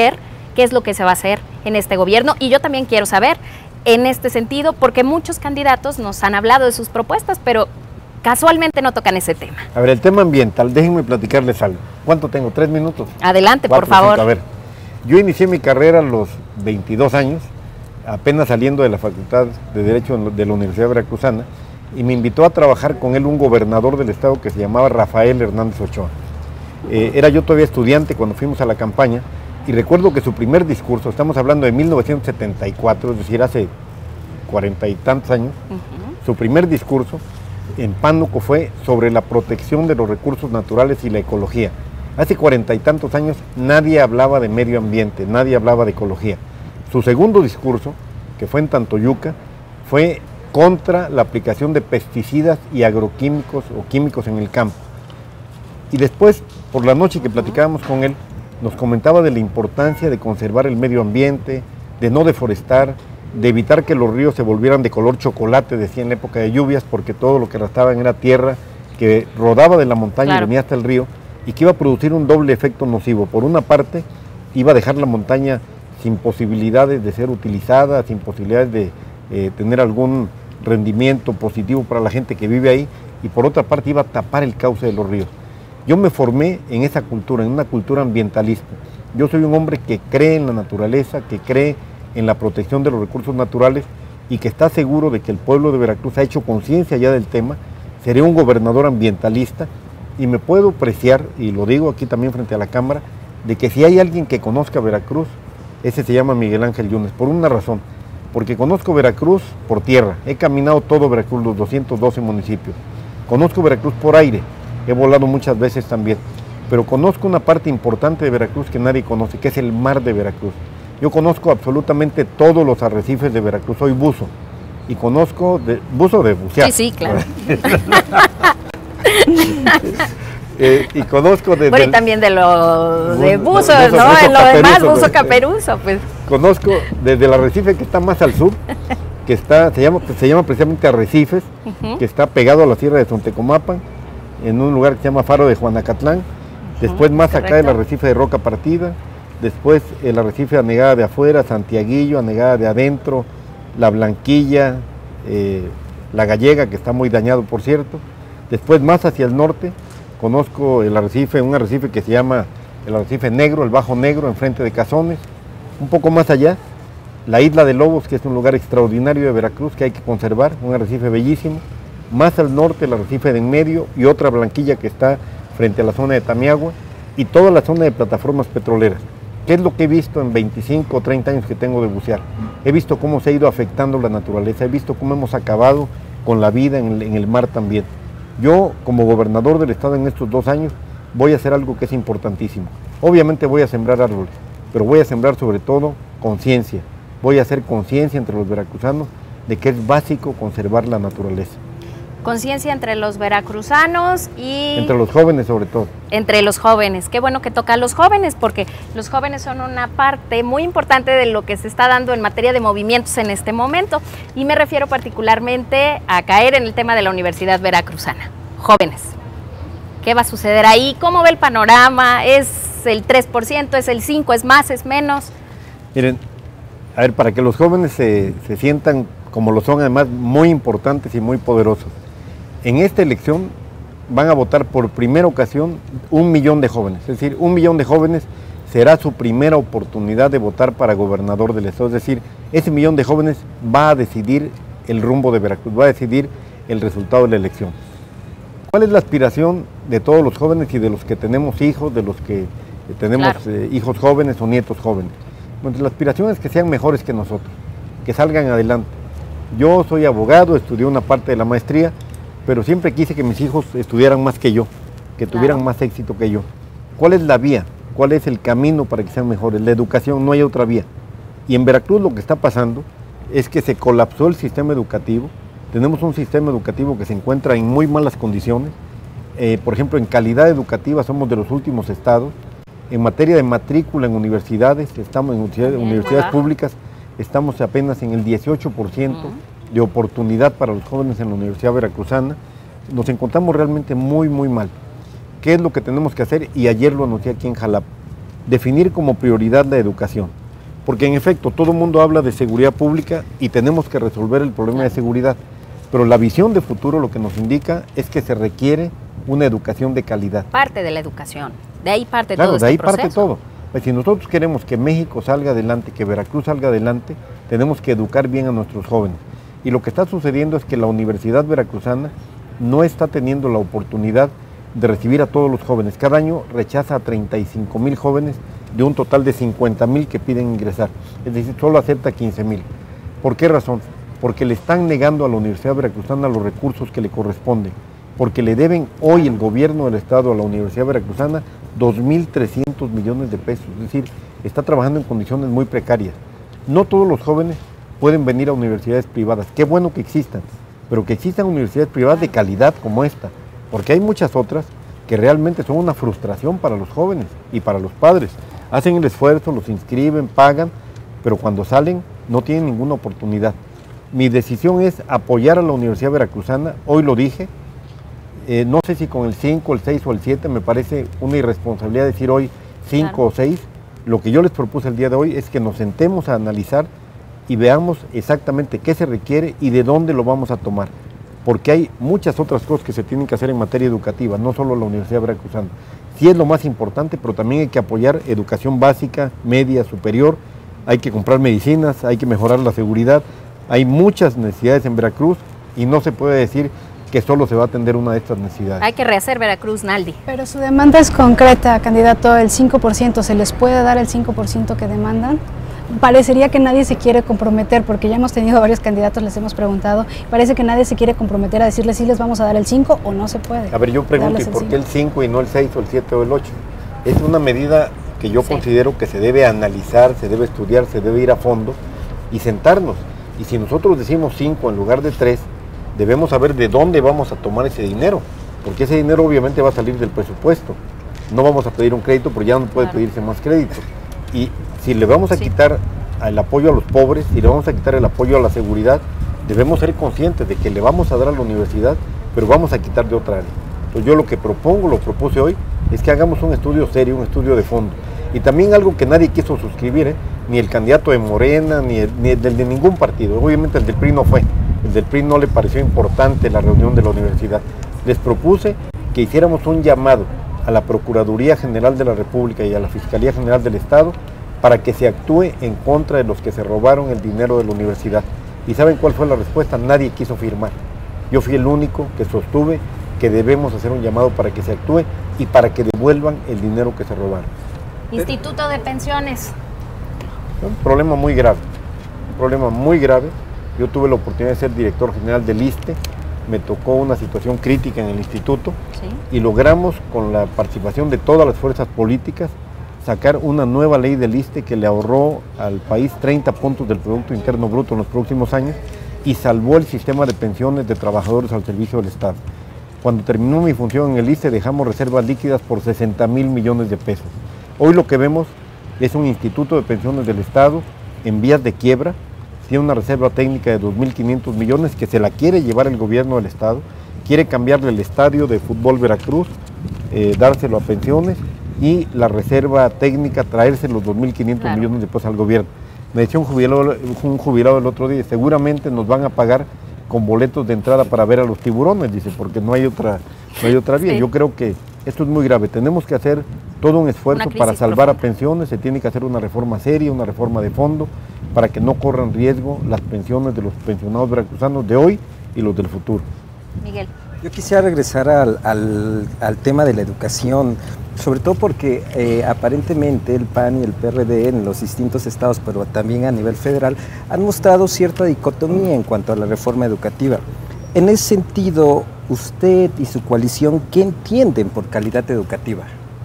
qué es lo que se va a hacer en este gobierno. Y yo también quiero saber, en este sentido, porque muchos candidatos nos han hablado de sus propuestas, pero casualmente no tocan ese tema. A ver, el tema ambiental, déjenme platicarles algo. ¿Cuánto tengo? ¿Tres minutos? Adelante, Cuatro, por favor. cinco. A ver, yo inicié mi carrera a los veintidós años, apenas saliendo de la Facultad de Derecho de la Universidad Veracruzana, y me invitó a trabajar con él un gobernador del estado que se llamaba Rafael Hernández Ochoa. Eh, era yo todavía estudiante cuando fuimos a la campaña, y recuerdo que su primer discurso, estamos hablando de mil novecientos setenta y cuatro, es decir, hace cuarenta y tantos años, uh-huh. Su primer discurso en Pánuco fue sobre la protección de los recursos naturales y la ecología. Hace cuarenta y tantos años nadie hablaba de medio ambiente, nadie hablaba de ecología. Su segundo discurso, que fue en Tantoyuca, fue contra la aplicación de pesticidas y agroquímicos o químicos en el campo. Y después, por la noche que platicábamos con él, nos comentaba de la importancia de conservar el medio ambiente, de no deforestar, de evitar que los ríos se volvieran de color chocolate, decía en la época de lluvias, porque todo lo que arrastraban era tierra que rodaba de la montaña, claro, y venía hasta el río, y que iba a producir un doble efecto nocivo. Por una parte, iba a dejar la montaña sin posibilidades de ser utilizada, sin posibilidades de eh, tener algún rendimiento positivo para la gente que vive ahí, y por otra parte iba a tapar el cauce de los ríos. Yo me formé en esa cultura, en una cultura ambientalista. Yo soy un hombre que cree en la naturaleza, que cree en la protección de los recursos naturales y que está seguro de que el pueblo de Veracruz ha hecho conciencia ya del tema. Seré un gobernador ambientalista y me puedo preciar, y lo digo aquí también frente a la Cámara, de que si hay alguien que conozca Veracruz, ese se llama Miguel Ángel Yunes, por una razón, porque conozco Veracruz por tierra, he caminado todo Veracruz, los doscientos doce municipios, conozco Veracruz por aire, he volado muchas veces también, pero conozco una parte importante de Veracruz que nadie conoce, que es el mar de Veracruz. Yo conozco absolutamente todos los arrecifes de Veracruz, soy buzo, y conozco, de, buzo de bucear. Sí, sí, claro. eh, y conozco de... Bueno, y también de lo de buzos, buzo, ¿no? buzo En lo demás, caperuzo, buzo caperuzo, pues. Conozco desde el arrecife que está más al sur, que está, se llama, se llama precisamente Arrecifes, uh-huh. que está pegado a la sierra de Tontecomapan, en un lugar que se llama Faro de Juanacatlán, después uh-huh. más Correcto. Acá el arrecife de Roca Partida, después el arrecife Anegada de afuera, Santiaguillo, Anegada de adentro, La Blanquilla, eh, La Gallega, que está muy dañado por cierto, después más hacia el norte, conozco el arrecife, un arrecife que se llama el arrecife Negro, el Bajo Negro, enfrente de Cazones, un poco más allá, la Isla de Lobos, que es un lugar extraordinario de Veracruz que hay que conservar, un arrecife bellísimo, más al norte el arrecife de en medio y otra Blanquilla que está frente a la zona de Tamiagua y toda la zona de plataformas petroleras. ¿Qué es lo que he visto en veinticinco o treinta años que tengo de bucear? He visto cómo se ha ido afectando la naturaleza, he visto cómo hemos acabado con la vida en el, en el mar también. Yo, como gobernador del estado en estos dos años, voy a hacer algo que es importantísimo. Obviamente voy a sembrar árboles, pero voy a sembrar sobre todo conciencia. Voy a hacer conciencia entre los veracruzanos de que es básico conservar la naturaleza. Conciencia entre los veracruzanos y... Entre los jóvenes sobre todo. Entre los jóvenes. Qué bueno que toca a los jóvenes, porque los jóvenes son una parte muy importante de lo que se está dando en materia de movimientos en este momento. Y me refiero particularmente a caer en el tema de la Universidad Veracruzana. Jóvenes. ¿Qué va a suceder ahí? ¿Cómo ve el panorama? ¿Es el tres por ciento? ¿Es el cinco por ciento? ¿Es más? ¿Es menos? Miren, a ver, para que los jóvenes se, se sientan como lo son además muy importantes y muy poderosos. En esta elección van a votar por primera ocasión un millón de jóvenes, es decir, un millón de jóvenes será su primera oportunidad de votar para gobernador del estado, es decir, ese millón de jóvenes va a decidir el rumbo de Veracruz, va a decidir el resultado de la elección. ¿Cuál es la aspiración de todos los jóvenes y de los que tenemos hijos, de los que tenemos claro. eh, hijos jóvenes o nietos jóvenes? Bueno, la aspiración es que sean mejores que nosotros, que salgan adelante. Yo soy abogado, estudié una parte de la maestría, pero siempre quise que mis hijos estudiaran más que yo, que tuvieran claro. más éxito que yo. ¿Cuál es la vía? ¿Cuál es el camino para que sean mejores? La educación, no hay otra vía. Y en Veracruz lo que está pasando es que se colapsó el sistema educativo. Tenemos un sistema educativo que se encuentra en muy malas condiciones. Eh, por ejemplo, en calidad educativa somos de los últimos estados. En materia de matrícula en universidades, estamos en universidades, universidades públicas, estamos apenas en el dieciocho por ciento uh-huh. de oportunidad para los jóvenes en la Universidad Veracruzana. Nos encontramos realmente muy, muy mal. ¿Qué es lo que tenemos que hacer? Y ayer lo anuncié aquí en Jalapa. Definir como prioridad la educación. Porque en efecto, todo el mundo habla de seguridad pública y tenemos que resolver el problema de seguridad. Pero la visión de futuro lo que nos indica es que se requiere una educación de calidad. Parte de la educación, de ahí parte claro, todo este de ahí proceso. parte todo. Pues si nosotros queremos que México salga adelante, que Veracruz salga adelante, tenemos que educar bien a nuestros jóvenes. Y lo que está sucediendo es que la Universidad Veracruzana no está teniendo la oportunidad de recibir a todos los jóvenes. Cada año rechaza a treinta y cinco mil jóvenes de un total de cincuenta mil que piden ingresar. Es decir, solo acepta quince mil. ¿Por qué razón? Porque le están negando a la Universidad Veracruzana los recursos que le corresponden. Porque le deben hoy el gobierno del Estado a la Universidad Veracruzana dos mil trescientos millones de pesos. Es decir, está trabajando en condiciones muy precarias. No todos los jóvenes pueden venir a universidades privadas. Qué bueno que existan, pero que existan universidades privadas de calidad como esta. Porque hay muchas otras que realmente son una frustración para los jóvenes y para los padres. Hacen el esfuerzo, los inscriben, pagan, pero cuando salen no tienen ninguna oportunidad. Mi decisión es apoyar a la Universidad Veracruzana, hoy lo dije, eh, no sé si con el cinco, el seis o el siete, me parece una irresponsabilidad decir hoy cinco claro. o seis. Lo que yo les propuse el día de hoy es que nos sentemos a analizar y veamos exactamente qué se requiere y de dónde lo vamos a tomar. Porque hay muchas otras cosas que se tienen que hacer en materia educativa, no solo la Universidad Veracruzana. Sí es lo más importante, pero también hay que apoyar educación básica, media, superior, hay que comprar medicinas, hay que mejorar la seguridad. Hay muchas necesidades en Veracruz y no se puede decir que solo se va a atender una de estas necesidades. Hay que rehacer Veracruz, Naldi. Pero su demanda es concreta, candidato, el cinco por ciento, ¿se les puede dar el cinco por ciento que demandan? Parecería que nadie se quiere comprometer, porque ya hemos tenido varios candidatos, les hemos preguntado, parece que nadie se quiere comprometer a decirles si les vamos a dar el cinco o no se puede. A ver, yo pregunto, ¿y por qué el cinco y no el seis o el siete o el ocho? Es una medida que yo sí. considero que se debe analizar, se debe estudiar, se debe ir a fondo y sentarnos. Y si nosotros decimos cinco en lugar de tres, debemos saber de dónde vamos a tomar ese dinero, porque ese dinero obviamente va a salir del presupuesto. No vamos a pedir un crédito, porque ya no puede claro. pedirse más crédito. Y si le vamos a sí. quitar el apoyo a los pobres, si le vamos a quitar el apoyo a la seguridad, debemos ser conscientes de que le vamos a dar a la universidad, pero vamos a quitar de otra área. Entonces yo lo que propongo, lo propuse hoy, es que hagamos un estudio serio, un estudio de fondo. Y también algo que nadie quiso suscribir, ¿eh? Ni el candidato de Morena, ni el, ni el del de ningún partido. Obviamente el del P R I no fue, el del P R I no le pareció importante la reunión de la universidad. Les propuse que hiciéramos un llamado a la Procuraduría General de la República y a la Fiscalía General del Estado para que se actúe en contra de los que se robaron el dinero de la universidad. ¿Y saben cuál fue la respuesta? Nadie quiso firmar. Yo fui el único que sostuve que debemos hacer un llamado para que se actúe y para que devuelvan el dinero que se robaron. Instituto de Pensiones. Un problema muy grave, un problema muy grave. Yo tuve la oportunidad de ser director general del ISSSTE, me tocó una situación crítica en el instituto ¿Sí? y logramos con la participación de todas las fuerzas políticas sacar una nueva ley del ISSSTE que le ahorró al país treinta puntos del Producto Interno Bruto en los próximos años y salvó el sistema de pensiones de trabajadores al servicio del Estado. Cuando terminó mi función en el ISSSTE dejamos reservas líquidas por sesenta mil millones de pesos. Hoy lo que vemos es un instituto de pensiones del Estado en vías de quiebra, tiene una reserva técnica de dos mil quinientos millones que se la quiere llevar el gobierno del Estado, quiere cambiarle el estadio de fútbol Veracruz, eh, dárselo a pensiones y la reserva técnica traerse los dos mil quinientos claro. millones de pesos al gobierno. Me decía un jubilado, un jubilado el otro día, seguramente nos van a pagar con boletos de entrada para ver a los tiburones, dice, porque no hay otra, no hay otra vía. Sí. Yo creo que esto es muy grave, tenemos que hacer todo un esfuerzo para salvar profunda. a pensiones, se tiene que hacer una reforma seria, una reforma de fondo, para que no corran riesgo las pensiones de los pensionados veracruzanos de hoy y los del futuro. Miguel. Yo quisiera regresar al, al, al tema de la educación, sobre todo porque eh, aparentemente el P A N y el P R D en los distintos estados, pero también a nivel federal, han mostrado cierta dicotomía en cuanto a la reforma educativa. En ese sentido, usted y su coalición, ¿qué entienden por calidad educativa?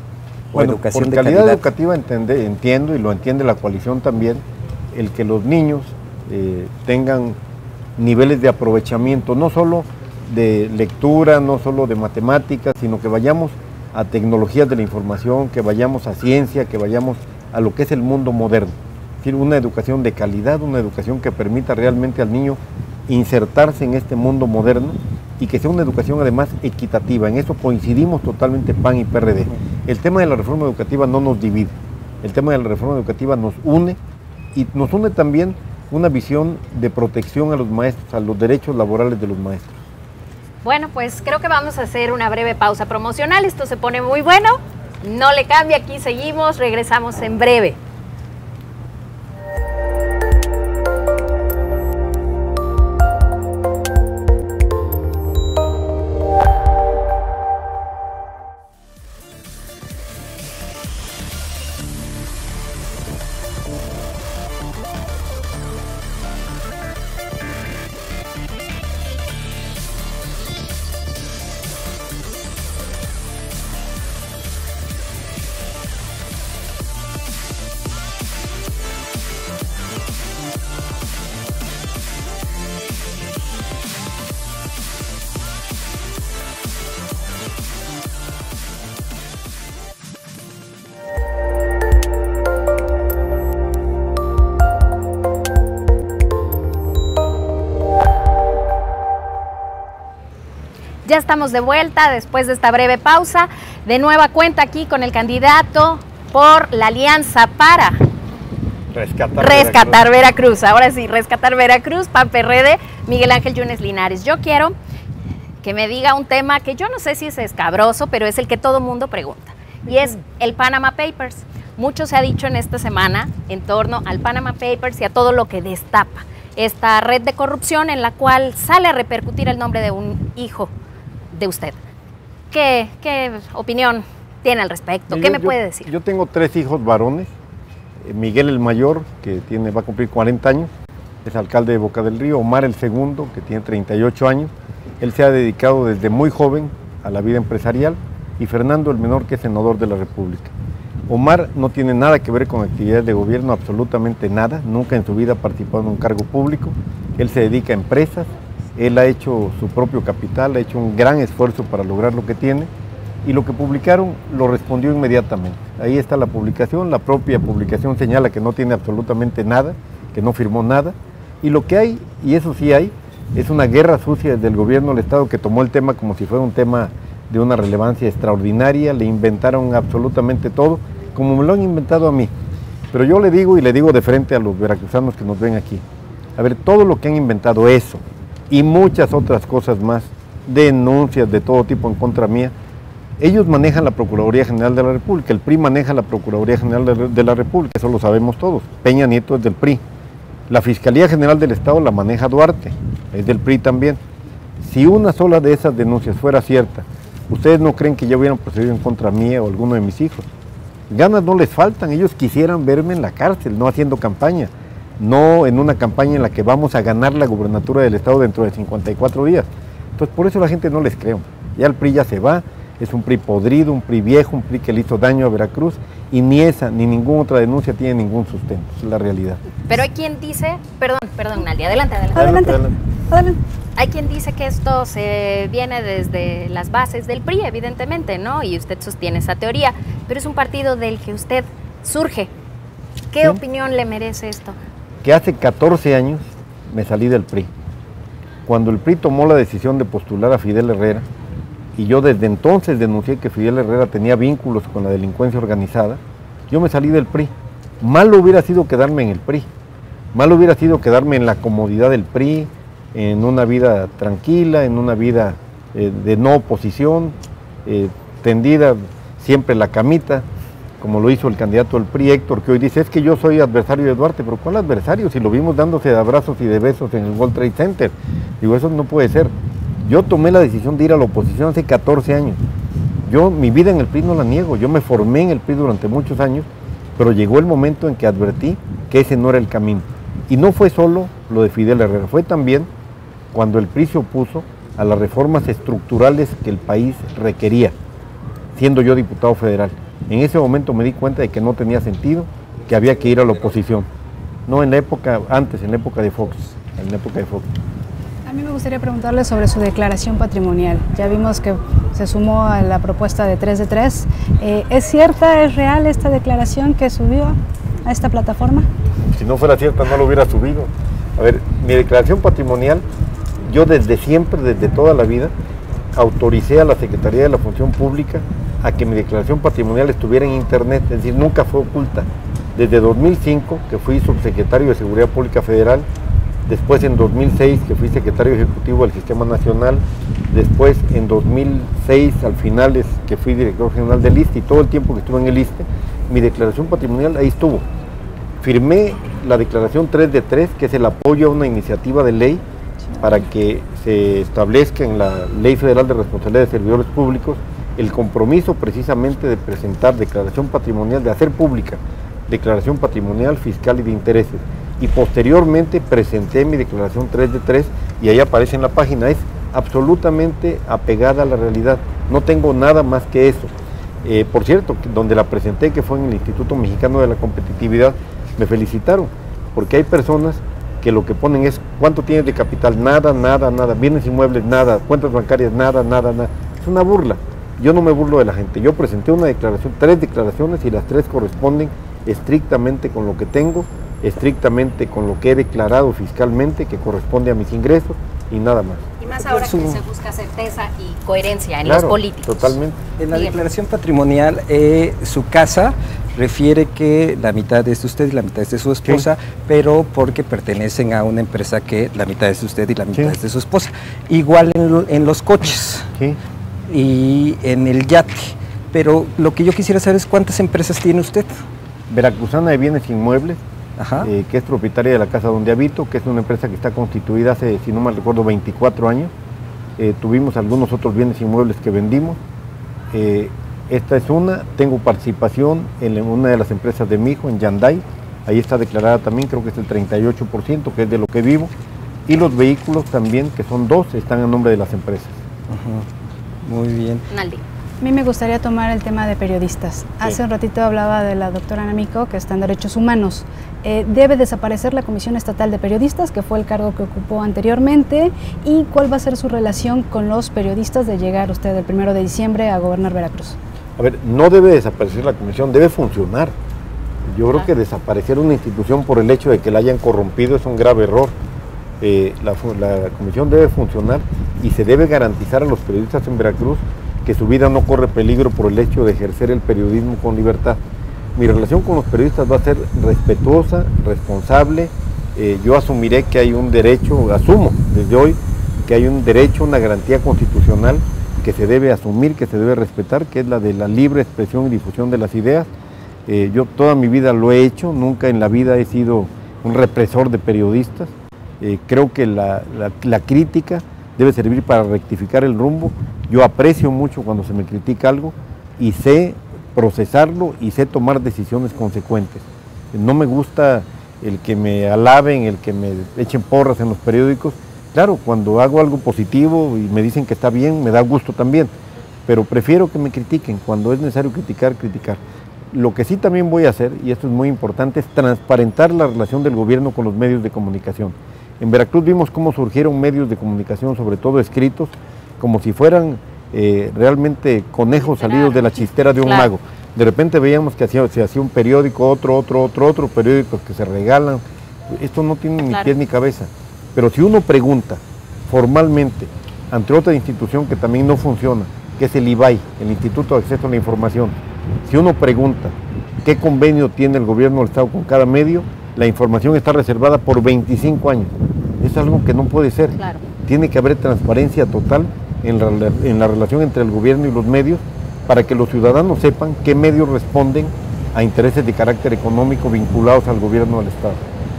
O bueno, educación por de calidad, calidad educativa entiende, entiendo y lo entiende la coalición también, el que los niños eh, tengan niveles de aprovechamiento, no solo de lectura, no solo de matemáticas, sino que vayamos a tecnologías de la información, que vayamos a ciencia, que vayamos a lo que es el mundo moderno. Es decir, una educación de calidad, una educación que permita realmente al niño insertarse en este mundo moderno y que sea una educación además equitativa. En eso coincidimos totalmente P A N y P R D. El tema de la reforma educativa no nos divide, el tema de la reforma educativa nos une y nos une también una visión de protección a los maestros, a los derechos laborales de los maestros. Bueno, pues creo que vamos a hacer una breve pausa promocional. Esto se pone muy bueno. No le cambie, aquí seguimos, regresamos en breve. Ya estamos de vuelta después de esta breve pausa. De nueva cuenta aquí con el candidato por la Alianza para Rescatar, rescatar Veracruz. Veracruz. Ahora sí, rescatar Veracruz, P A N P R D, Miguel Ángel Yunes Linares. Yo quiero que me diga un tema que yo no sé si es escabroso, pero es el que todo mundo pregunta. Y es el Panama Papers. Mucho se ha dicho en esta semana en torno al Panama Papers y a todo lo que destapa esta red de corrupción en la cual sale a repercutir el nombre de un hijo de usted. ¿Qué, qué opinión tiene al respecto? Yo, ¿Qué me yo, puede decir? Yo tengo tres hijos varones. Miguel el mayor, que tiene, va a cumplir cuarenta años, es alcalde de Boca del Río. Omar el segundo, que tiene treinta y ocho años. Él se ha dedicado desde muy joven a la vida empresarial. Y Fernando el menor, que es senador de la República. Omar no tiene nada que ver con actividades de gobierno, absolutamente nada. Nunca en su vida ha participado en un cargo público. Él se dedica a empresas. Él ha hecho su propio capital, ha hecho un gran esfuerzo para lograr lo que tiene y lo que publicaron lo respondió inmediatamente. Ahí está la publicación, la propia publicación señala que no tiene absolutamente nada, que no firmó nada y lo que hay, y eso sí hay, es una guerra sucia desde el gobierno del Estado que tomó el tema como si fuera un tema de una relevancia extraordinaria, le inventaron absolutamente todo, como me lo han inventado a mí. Pero yo le digo y le digo de frente a los veracruzanos que nos ven aquí, a ver, todo lo que han inventado eso, y muchas otras cosas más, denuncias de todo tipo en contra mía. Ellos manejan la Procuraduría General de la República, el P R I maneja la Procuraduría General de, de la República, eso lo sabemos todos. Peña Nieto es del P R I. La Fiscalía General del Estado la maneja Duarte, es del P R I también. Si una sola de esas denuncias fuera cierta, ¿ustedes no creen que ya hubieran procedido en contra mía o alguno de mis hijos? Ganas no les faltan, ellos quisieran verme en la cárcel, no haciendo campaña. No en una campaña en la que vamos a ganar la gubernatura del Estado dentro de cincuenta y cuatro días. Entonces, por eso la gente no les cree. Ya el P R I ya se va, es un P R I podrido, un P R I viejo, un P R I que le hizo daño a Veracruz, y ni esa ni ninguna otra denuncia tiene ningún sustento, es la realidad. Pero hay quien dice, perdón, perdón, Naldi, adelante, adelante. Adelante, adelante. adelante. Hay quien dice que esto se viene desde las bases del P R I, evidentemente, ¿no? Y usted sostiene esa teoría, pero es un partido del que usted surge. ¿Qué ¿Sí? opinión le merece esto? Que hace catorce años me salí del P R I. Cuando el P R I tomó la decisión de postular a Fidel Herrera, y yo desde entonces denuncié que Fidel Herrera tenía vínculos con la delincuencia organizada, yo me salí del P R I. Malo hubiera sido quedarme en el P R I. Malo hubiera sido quedarme en la comodidad del P R I, en una vida tranquila, en una vida eh, de no oposición, eh, tendida siempre en la camita, como lo hizo el candidato del P R I, Héctor, que hoy dice, es que yo soy adversario de Duarte, pero ¿cuál adversario? Si lo vimos dándose de abrazos y de besos en el World Trade Center. Digo, eso no puede ser. Yo tomé la decisión de ir a la oposición hace catorce años. Yo, mi vida en el P R I no la niego, yo me formé en el P R I durante muchos años, pero llegó el momento en que advertí que ese no era el camino. Y no fue solo lo de Fidel Herrera, fue también cuando el P R I se opuso a las reformas estructurales que el país requería, siendo yo diputado federal. En ese momento me di cuenta de que no tenía sentido, que había que ir a la oposición. No en la época, antes, en la época de Fox, en la época de Fox. A mí me gustaría preguntarle sobre su declaración patrimonial. Ya vimos que se sumó a la propuesta de tres de tres. Eh, ¿Es cierta, es real esta declaración que subió a esta plataforma? Si no fuera cierta, no lo hubiera subido. A ver, mi declaración patrimonial, yo desde siempre, desde toda la vida, autoricé a la Secretaría de la Función Pública a que mi declaración patrimonial estuviera en internet, es decir, nunca fue oculta. desde dos mil cinco, que fui subsecretario de Seguridad Pública Federal, después en dos mil seis, que fui secretario ejecutivo del Sistema Nacional, después en dos mil seis, al final, es que fui director general del I S S S T E, y todo el tiempo que estuve en el I S S S T E, mi declaración patrimonial ahí estuvo. Firmé la declaración tres de tres, que es el apoyo a una iniciativa de ley para que se establezca en la Ley Federal de Responsabilidad de Servidores Públicos el compromiso precisamente de presentar declaración patrimonial, de hacer pública declaración patrimonial, fiscal y de intereses. Y posteriormente presenté mi declaración tres de tres y ahí aparece en la página, es absolutamente apegada a la realidad, no tengo nada más que eso. Eh, por cierto, donde la presenté, que fue en el Instituto Mexicano de la Competitividad, me felicitaron, porque hay personas que lo que ponen es cuánto tienes de capital, nada, nada, nada, bienes inmuebles, nada, cuentas bancarias, nada, nada, nada. Es una burla. Yo no me burlo de la gente. Yo presenté una declaración, tres declaraciones, y las tres corresponden estrictamente con lo que tengo, estrictamente con lo que he declarado fiscalmente, que corresponde a mis ingresos y nada más. Y más ahora que se busca certeza y coherencia en claro, los políticos. Totalmente. En la declaración patrimonial, eh, su casa refiere que la mitad es de usted y la mitad es de su esposa, sí, pero porque pertenecen a una empresa que la mitad es de usted y la mitad sí. es de su esposa. Igual en, lo, en los coches sí. y en el yate. Pero lo que yo quisiera saber es cuántas empresas tiene usted. Veracruzana de Bienes Inmuebles, eh, que es propietaria de la casa donde habito, que es una empresa que está constituida hace, si no mal recuerdo, veinticuatro años. Eh, tuvimos algunos otros bienes inmuebles que vendimos. Eh, esta es una, tengo participación en una de las empresas de mi hijo, en Yanday, ahí está declarada también, creo que es el treinta y ocho por ciento, que es de lo que vivo, y los vehículos también, que son dos, están a nombre de las empresas. Uh-huh. Muy bien. Naldi. A mí me gustaría tomar el tema de periodistas. Sí. Hace un ratito hablaba de la doctora Ana Mico, que está en Derechos Humanos. Eh, ¿Debe desaparecer la Comisión Estatal de Periodistas, que fue el cargo que ocupó anteriormente? ¿Y cuál va a ser su relación con los periodistas de llegar usted el primero de diciembre a gobernar Veracruz? A ver, no debe desaparecer la comisión, debe funcionar. Yo creo que desaparecer una institución por el hecho de que la hayan corrompido es un grave error. Eh, la, la comisión debe funcionar y se debe garantizar a los periodistas en Veracruz que su vida no corre peligro por el hecho de ejercer el periodismo con libertad. Mi relación con los periodistas va a ser respetuosa, responsable. Eh, yo asumiré que hay un derecho, asumo desde hoy, que hay un derecho, una garantía constitucional que se debe asumir, que se debe respetar, que es la de la libre expresión y difusión de las ideas. Eh, yo toda mi vida lo he hecho, nunca en la vida he sido un represor de periodistas. Eh, creo que la, la, la crítica debe servir para rectificar el rumbo. Yo aprecio mucho cuando se me critica algo y sé procesarlo y sé tomar decisiones consecuentes. No me gusta el que me alaben, el que me echen porras en los periódicos. Claro, cuando hago algo positivo y me dicen que está bien, me da gusto también, pero prefiero que me critiquen. Cuando es necesario criticar, criticar. Lo que sí también voy a hacer, y esto es muy importante, es transparentar la relación del gobierno con los medios de comunicación. En Veracruz vimos cómo surgieron medios de comunicación, sobre todo escritos, como si fueran eh, realmente conejos salidos de la chistera de un claro. mago. De repente veíamos que hacía, se hacía un periódico, otro, otro, otro, otro, periódicos que se regalan. Esto no tiene ni claro. pies ni cabeza. Pero si uno pregunta formalmente ante otra institución que también no funciona, que es el I B A I, el Instituto de Acceso a la Información, si uno pregunta qué convenio tiene el gobierno del Estado con cada medio, la información está reservada por veinticinco años. Es algo que no puede ser. Claro. Tiene que haber transparencia total en la, en la relación entre el gobierno y los medios para que los ciudadanos sepan qué medios responden a intereses de carácter económico vinculados al gobierno del Estado.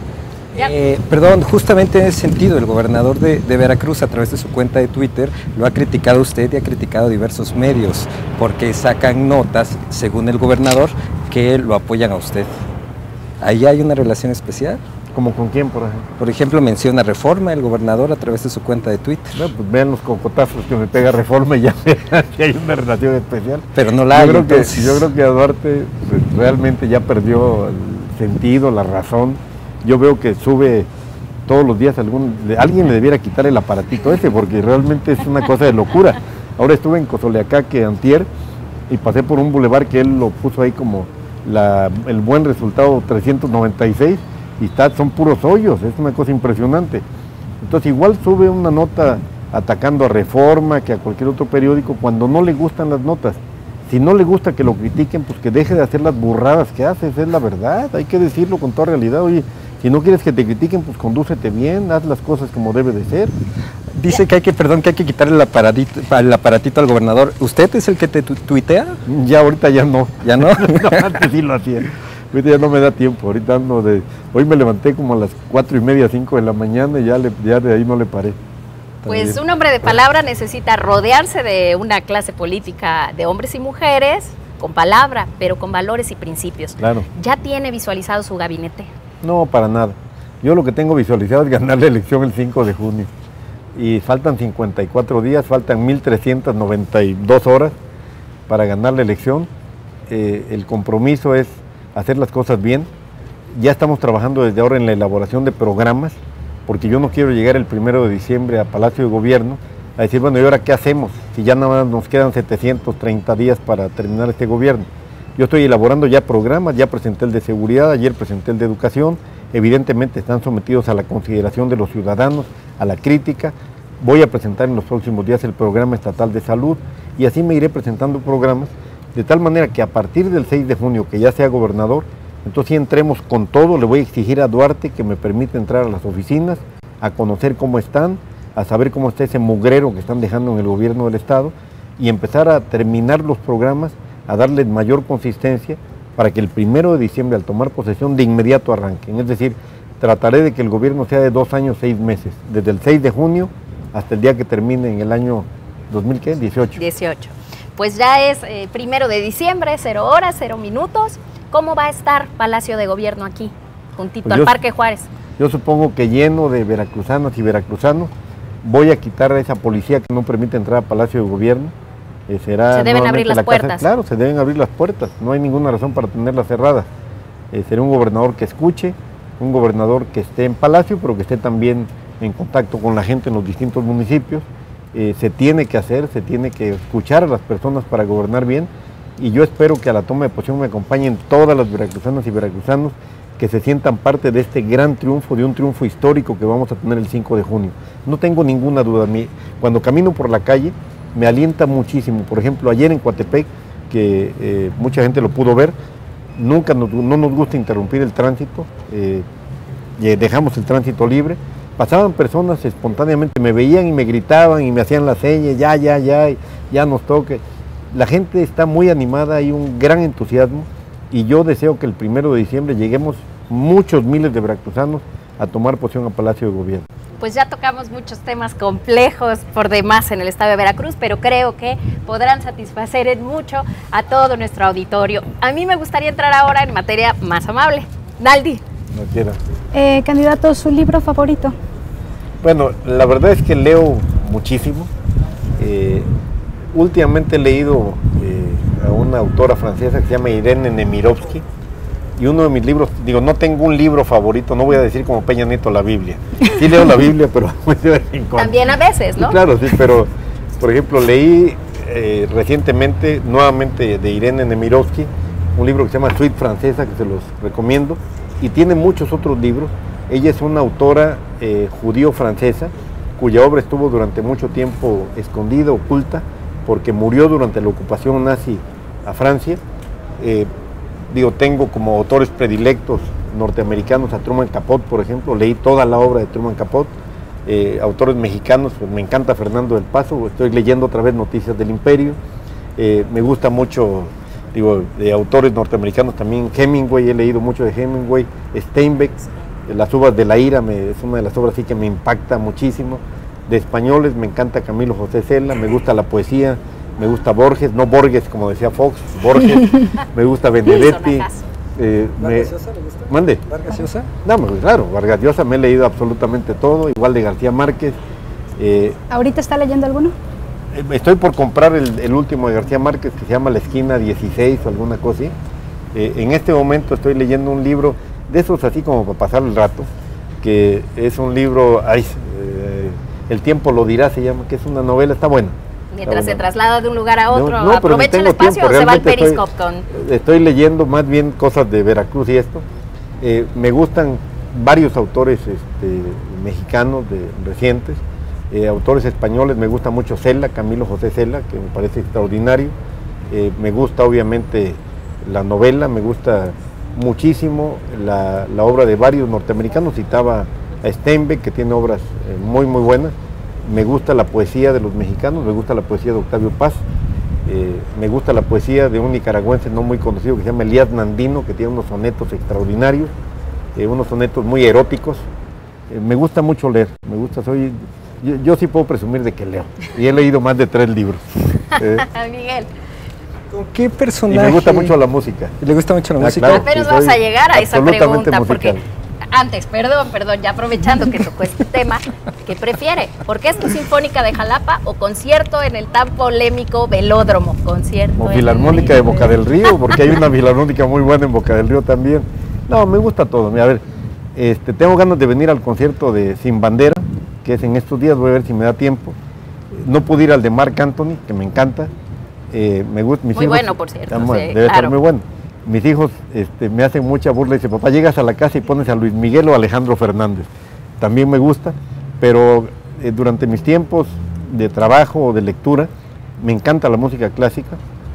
Eh, perdón, justamente en ese sentido, el gobernador de, de Veracruz, a través de su cuenta de Twitter, lo ha criticado usted y ha criticado diversos medios, porque sacan notas, según el gobernador, que lo apoyan a usted. ¿Ahí hay una relación especial? ¿Como con quién, por ejemplo? Por ejemplo, menciona Reforma el gobernador a través de su cuenta de Twitter. No, pues vean los cocotazos que me pega Reforma y ya vean que hay una relación especial. Pero no la hay, yo creo entonces. que, yo creo que a Duarte pues, realmente ya perdió el sentido, la razón. Yo veo que sube todos los días, algún, alguien le debiera quitar el aparatito ese, porque realmente es una cosa de locura. Ahora estuve en Cozoleacaque antier y pasé por un bulevar que él lo puso ahí como la, el buen resultado trescientos noventa y seis y está, son puros hoyos, es una cosa impresionante. Entonces igual sube una nota atacando a Reforma que a cualquier otro periódico cuando no le gustan las notas. Si no le gusta que lo critiquen, pues que deje de hacer las burradas que hace, esa es la verdad, hay que decirlo con toda realidad. Oye, si no quieres que te critiquen, pues condúcete bien, haz las cosas como debe de ser. Dice que hay que, perdón, que hay que quitarle el aparatito, el aparatito al gobernador. ¿Usted es el que te tu tuitea? Ya ahorita ya no. ¿Ya no? No, antes sí lo hacía. Ahorita ya no me da tiempo, ahorita ando de... Hoy me levanté como a las cuatro y media, cinco de la mañana y ya, le, ya de ahí no le paré. Pues También. un hombre de palabra necesita rodearse de una clase política de hombres y mujeres con palabra, pero con valores y principios. Claro. ¿Ya tiene visualizado su gabinete? No, para nada. Yo lo que tengo visualizado es ganar la elección el cinco de junio. Y faltan cincuenta y cuatro días, faltan mil trescientas noventa y dos horas para ganar la elección. Eh, el compromiso es hacer las cosas bien. Ya estamos trabajando desde ahora en la elaboración de programas, porque yo no quiero llegar el primero de diciembre a Palacio de Gobierno a decir, bueno, ¿y ahora qué hacemos? Si ya nada más nos quedan setecientos treinta días para terminar este gobierno. Yo estoy elaborando ya programas, ya presenté el de seguridad, ayer presenté el de educación, evidentemente están sometidos a la consideración de los ciudadanos, a la crítica. Voy a presentar en los próximos días el programa estatal de salud y así me iré presentando programas de tal manera que a partir del seis de junio, que ya sea gobernador, entonces si entremos con todo, le voy a exigir a Duarte que me permita entrar a las oficinas, a conocer cómo están, a saber cómo está ese mugrero que están dejando en el gobierno del estado y empezar a terminar los programas, a darles mayor consistencia para que el primero de diciembre al tomar posesión de inmediato arranquen. Es decir, trataré de que el gobierno sea de dos años, seis meses, desde el seis de junio hasta el día que termine en el año dos mil dieciocho. dieciocho. Pues ya es eh, primero de diciembre, cero horas, cero minutos. ¿Cómo va a estar Palacio de Gobierno aquí, juntito Pues al yo, Parque Juárez? Yo supongo que lleno de veracruzanos y veracruzanos. Voy a quitar a esa policía que no permite entrar a Palacio de Gobierno. Eh, será se deben abrir las la puertas. Casa, claro, se deben abrir las puertas. No hay ninguna razón para tenerlas cerradas. Eh, será un gobernador que escuche, un gobernador que esté en Palacio, pero que esté también en contacto con la gente en los distintos municipios. Eh, se tiene que hacer, se tiene que escuchar a las personas para gobernar bien. Y yo espero que a la toma de posesión me acompañen todas las veracruzanas y veracruzanos que se sientan parte de este gran triunfo, de un triunfo histórico que vamos a tener el cinco de junio. No tengo ninguna duda. Cuando camino por la calle me alienta muchísimo. Por ejemplo, ayer en Coatepec, que eh, mucha gente lo pudo ver, nunca nos, no nos gusta interrumpir el tránsito, eh, dejamos el tránsito libre. Pasaban personas espontáneamente, me veían y me gritaban y me hacían las señas, ya, ya, ya, ya nos toque. La gente está muy animada, hay un gran entusiasmo y yo deseo que el primero de diciembre lleguemos muchos miles de veracruzanos a tomar posesión a Palacio de Gobierno. Pues ya tocamos muchos temas complejos por demás en el estado de Veracruz, pero creo que podrán satisfacer en mucho a todo nuestro auditorio. A mí me gustaría entrar ahora en materia más amable. Naldi. No quiera. Eh, candidato, ¿su libro favorito? Bueno, la verdad es que leo muchísimo. Eh, últimamente he leído eh, a una autora francesa que se llama Irene Nemirovsky, y uno de mis libros, digo, no tengo un libro favorito, no voy a decir como Peña Nieto la Biblia. Sí leo la Biblia, pero muy de vez en cuando. También a veces, ¿no? Sí, claro, sí, pero por ejemplo leí eh, recientemente, nuevamente de Irene Nemirovsky, un libro que se llama Suite Francesa, que se los recomiendo, y tiene muchos otros libros. Ella es una autora eh, judío-francesa, cuya obra estuvo durante mucho tiempo escondida, oculta, porque murió durante la ocupación nazi a Francia. Eh, digo, tengo como autores predilectos norteamericanos a Truman Capote, por ejemplo, leí toda la obra de Truman Capote. Eh, autores mexicanos, pues me encanta Fernando del Paso, estoy leyendo otra vez Noticias del Imperio. Eh, me gusta mucho, digo, de autores norteamericanos también, Hemingway, he leído mucho de Hemingway, Steinbeck, Las uvas de la ira, me, es una de las obras sí que me impacta muchísimo. De españoles me encanta Camilo José Cela, me gusta la poesía, me gusta Borges, no Borges como decía Fox, Borges, me gusta Benedetti. Eh, me, ¿Vargas Llosa le gusta? ¿Mande? ¿Vargas Llosa? No, pues, claro, Vargas Llosa me he leído absolutamente todo, igual de García Márquez. Eh, ¿Ahorita está leyendo alguno? eh, estoy por comprar el, el último de García Márquez que se llama La Esquina dieciséis o alguna cosa así. Eh, en este momento estoy leyendo un libro de esos así como para pasar el rato, que es un libro, ay, eh, El tiempo lo dirá, se llama, que es una novela, está buena. Mientras está se buena. traslada de un lugar a otro, No, no, pero aprovecha ni el tengo espacio tiempo, o se va al realmente Periscope estoy, con... Estoy leyendo más bien cosas de Veracruz y esto. Eh, me gustan varios autores este, mexicanos de, recientes, eh, autores españoles, me gusta mucho Cela, Camilo José Cela, que me parece extraordinario. Eh, me gusta obviamente la novela, me gusta muchísimo la, la obra de varios norteamericanos, citaba a Steinbeck, que tiene obras eh, muy muy buenas. Me gusta la poesía de los mexicanos, me gusta la poesía de Octavio Paz, eh, me gusta la poesía de un nicaragüense no muy conocido que se llama Elías Nandino, que tiene unos sonetos extraordinarios, eh, unos sonetos muy eróticos. Eh, me gusta mucho leer, me gusta, soy, yo, yo sí puedo presumir de que leo, y he leído más de tres libros. Eh, Miguel. ¿Con qué personaje? y me gusta mucho la música. ¿Le gusta mucho la Ah, música? claro. Apenas sí, vamos soy a llegar a esa absolutamente pregunta, musical. porque antes, perdón, perdón, ya aprovechando que tocó este tema, ¿qué prefiere? ¿Orquesta Sinfónica de Jalapa o concierto en el tan polémico Velódromo? Concierto O en Filarmónica el- de Boca del Río, porque hay una filarmónica muy buena en Boca del Río también. No, me gusta todo. Mira, a ver, este, tengo ganas de venir al concierto de Sin Bandera, que es en estos días, voy a ver si me da tiempo. No pude ir al de Marc Anthony, que me encanta. Eh, me gusta, mis Muy hijos- bueno, por cierto, Ah, bueno, sí, debe claro. estar muy bueno. Mis hijos este, me hacen mucha burla y dicen, papá, llegas a la casa y pones a Luis Miguel o a Alejandro Fernández. También me gusta, pero eh, durante mis tiempos de trabajo o de lectura, me encanta la música clásica,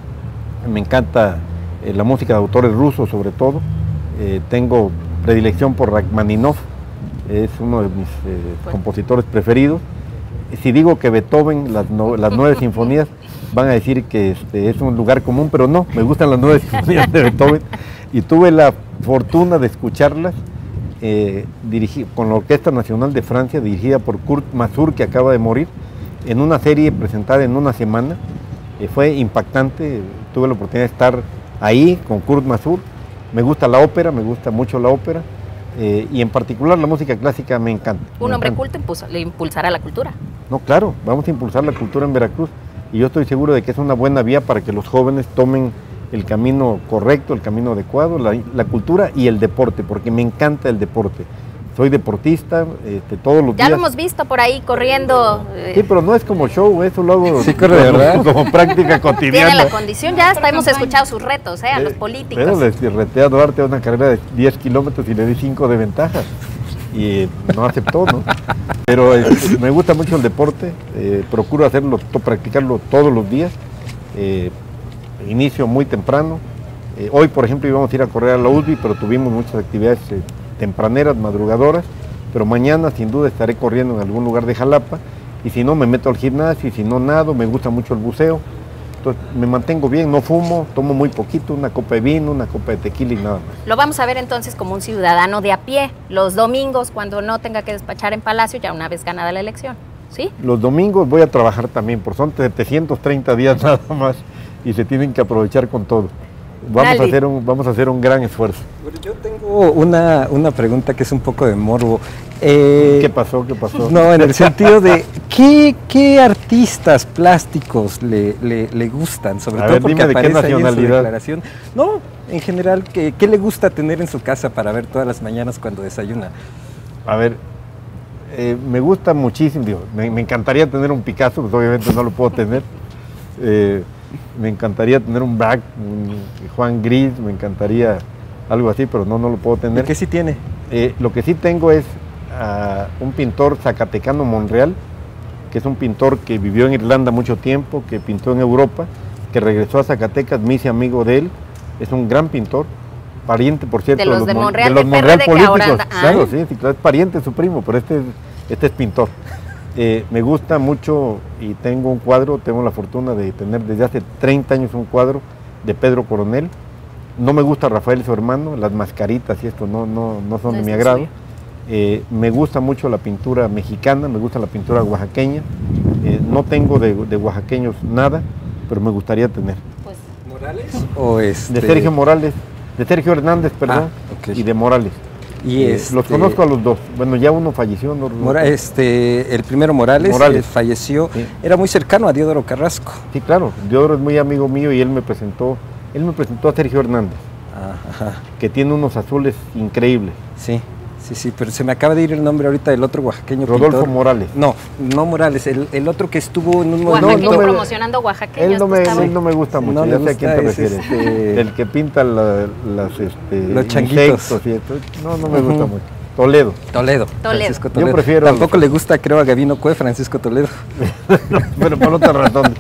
me encanta eh, la música de autores rusos sobre todo. Eh, tengo predilección por Rachmaninoff, es uno de mis eh, Bueno. compositores preferidos. Si digo que Beethoven, las, no- las nueve sinfonías, van a decir que este, es un lugar común, pero no, me gustan las nueve sinfonías de Beethoven y tuve la fortuna de escucharlas eh, dirigi- con la Orquesta Nacional de Francia, dirigida por Kurt Masur, que acaba de morir, en una serie presentada en una semana. Eh, fue impactante, tuve la oportunidad de estar ahí con Kurt Masur. Me gusta la ópera, me gusta mucho la ópera, eh, y en particular la música clásica me encanta. Un me hombre encanta. culto impulsa- le impulsará la cultura. No, claro, vamos a impulsar la cultura en Veracruz y yo estoy seguro de que es una buena vía para que los jóvenes tomen el camino correcto, el camino adecuado, la, la cultura y el deporte, porque me encanta el deporte. Soy deportista, este, todos los Ya días. lo hemos visto por ahí corriendo. eh, Sí, pero no es como show, eso lo hago Sí, corre, como, ¿verdad? como práctica tiene cotidiana. la condición, ya hasta hemos escuchado sus retos, ¿eh? A los Eh, políticos. Pero le reté a Duarte a una carrera de diez kilómetros y le di cinco de ventaja. Y no aceptó, ¿no? Pero eh, me gusta mucho el deporte, eh, procuro hacerlo, to- practicarlo todos los días. Eh, inicio muy temprano. Eh, hoy, por ejemplo, íbamos a ir a correr a la U S B I, pero tuvimos muchas actividades eh, tempraneras, madrugadoras. Pero mañana, sin duda, estaré corriendo en algún lugar de Jalapa. Y si no, me meto al gimnasio, y si no, nado. Me gusta mucho el buceo. Entonces, me mantengo bien, no fumo, tomo muy poquito, una copa de vino, una copa de tequila y nada más. Lo vamos a ver entonces como un ciudadano de a pie, los domingos, cuando no tenga que despachar en Palacio, ya una vez ganada la elección, ¿sí? Los domingos voy a trabajar también, por son setecientos treinta días nada más y se tienen que aprovechar con todo. Vamos a, Nali. hacer un, vamos a hacer un gran esfuerzo. Bueno, yo tengo una, una pregunta que es un poco de morbo. Eh, ¿Qué pasó? ¿Qué pasó? No, en el sentido de ¿qué, qué artistas plásticos le, le, le gustan? Sobre A todo ver, porque dime de qué aparece ahí en su nacionalidad. declaración. No, en general, ¿qué, ¿qué le gusta tener en su casa para ver todas las mañanas cuando desayuna? A ver, eh, me gusta muchísimo, digo, me, me encantaría tener un Picasso, pues obviamente no lo puedo tener. Eh, me encantaría tener un Braque, un Juan Gris, me encantaría algo así, pero no, no lo puedo ¿Y tener. qué sí tiene? Eh, lo que sí tengo es a un pintor zacatecano, Monreal, que es un pintor que vivió en Irlanda mucho tiempo, que pintó en Europa, que regresó a Zacatecas, me hice amigo de él, es un gran pintor, pariente, por cierto, De los de Mon- Monreal, los del Monreal P R D que ahora políticos. anda- ah. Claro, sí, sí, claro, es pariente de su primo, pero este, es- este es pintor. Eh, me gusta mucho y tengo un cuadro, tengo la fortuna de tener desde hace treinta años un cuadro de Pedro Coronel. No me gusta Rafael, su hermano, las mascaritas y esto no, no, no son No de es mi lo agrado. suyo. Eh, me gusta mucho la pintura mexicana, me gusta la pintura oaxaqueña. Eh, no tengo de, de oaxaqueños nada, pero me gustaría tener. Pues, ¿Morales? O este... De Sergio Morales, de Sergio Hernández, perdón, Ah, ok. y de Morales. Y Eh, este- Los conozco a los dos. Bueno, ya uno falleció. No, no- Mora- este, el primero Morales, Morales. eh, falleció, Sí. era muy cercano a Diodoro Carrasco. Sí, claro, Diodoro es muy amigo mío y él me presentó, él me presentó a Sergio Hernández, Ajá, que tiene unos azules increíbles. sí, sí, sí, pero se me acaba de ir el nombre ahorita del otro oaxaqueño Rodolfo pintor. Morales. No, no Morales, el, el otro que estuvo en un oaxaqueño momento... no me- promocionando oaxaqueños. Él no me, Gustavo. él no me gusta mucho, No le ya sé a quién te gusta, es refieres. este- El que pinta la- las, este, Los changuitos. insectos y esto. No, no me gusta Ujú. mucho. Toledo. Toledo. Toledo. Francisco Toledo. Yo prefiero... Tampoco le gusta, creo, a Gabino Cue, Francisco Toledo. Pero por otra razón.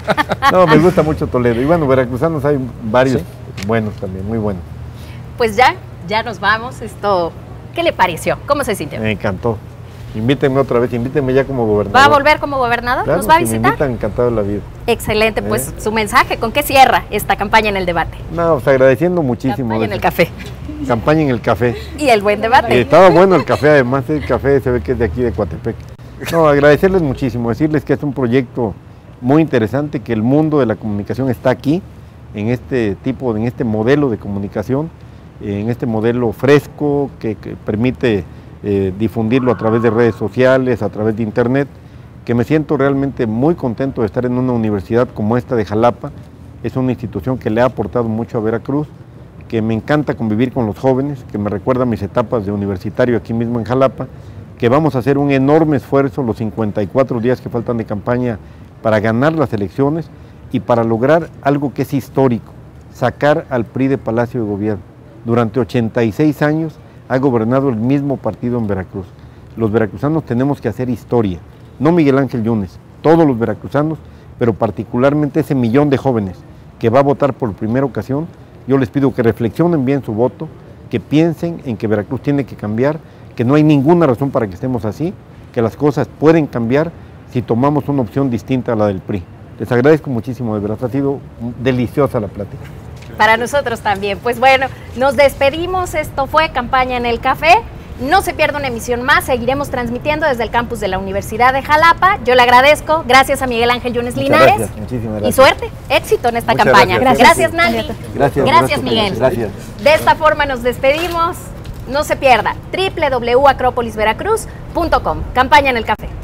No, me gusta mucho Toledo. Y bueno, veracruzanos hay varios ¿Sí? buenos también, muy buenos. Pues ya, ya nos vamos. Esto, ¿qué le pareció? ¿Cómo se sintió? Me encantó. Invítenme otra vez, invítenme ya como gobernador. ¿Va a volver como gobernador? Claro, ¿Nos va a si visitar? me invitan, encantado de la vida. Excelente, pues ¿Eh? su mensaje, ¿con qué cierra esta campaña en el debate? No, pues agradeciendo muchísimo. Campaña en el café. Campaña en el café. Y el buen debate. Eh, estaba bueno el café, además el café se ve que es de aquí de Coatepec. No, agradecerles muchísimo, decirles que es un proyecto muy interesante, que el mundo de la comunicación está aquí, en este tipo, en este modelo de comunicación, en este modelo fresco que, que permite eh, difundirlo a través de redes sociales, a través de internet, que me siento realmente muy contento de estar en una universidad como esta de Jalapa. Es una institución que le ha aportado mucho a Veracruz, que me encanta convivir con los jóvenes, que me recuerda mis etapas de universitario aquí mismo en Jalapa, que vamos a hacer un enorme esfuerzo los cincuenta y cuatro días que faltan de campaña para ganar las elecciones y para lograr algo que es histórico, sacar al P R I de Palacio de Gobierno. Durante ochenta y seis años ha gobernado el mismo partido en Veracruz. Los veracruzanos tenemos que hacer historia, no Miguel Ángel Yunes, todos los veracruzanos, pero particularmente ese millón de jóvenes que va a votar por primera ocasión. Yo les pido que reflexionen bien su voto, que piensen en que Veracruz tiene que cambiar, que no hay ninguna razón para que estemos así, que las cosas pueden cambiar si tomamos una opción distinta a la del P R I. Les agradezco muchísimo, de verdad, ha sido deliciosa la plática. Para nosotros también. Pues bueno, nos despedimos. Esto fue Campaña en el Café. No se pierda una emisión más, seguiremos transmitiendo desde el campus de la Universidad de Jalapa. Yo le agradezco, gracias a Miguel Ángel Yunes Muchas Linares. Gracias, muchísimas gracias. Y suerte, éxito en esta Muchas campaña. gracias. Gracias, Nali. Gracias, Gracias, Miguel. Gracias. De esta forma nos despedimos. No se pierda, doble u doble u doble u punto acrópolis veracruz punto com. Campaña en el Café.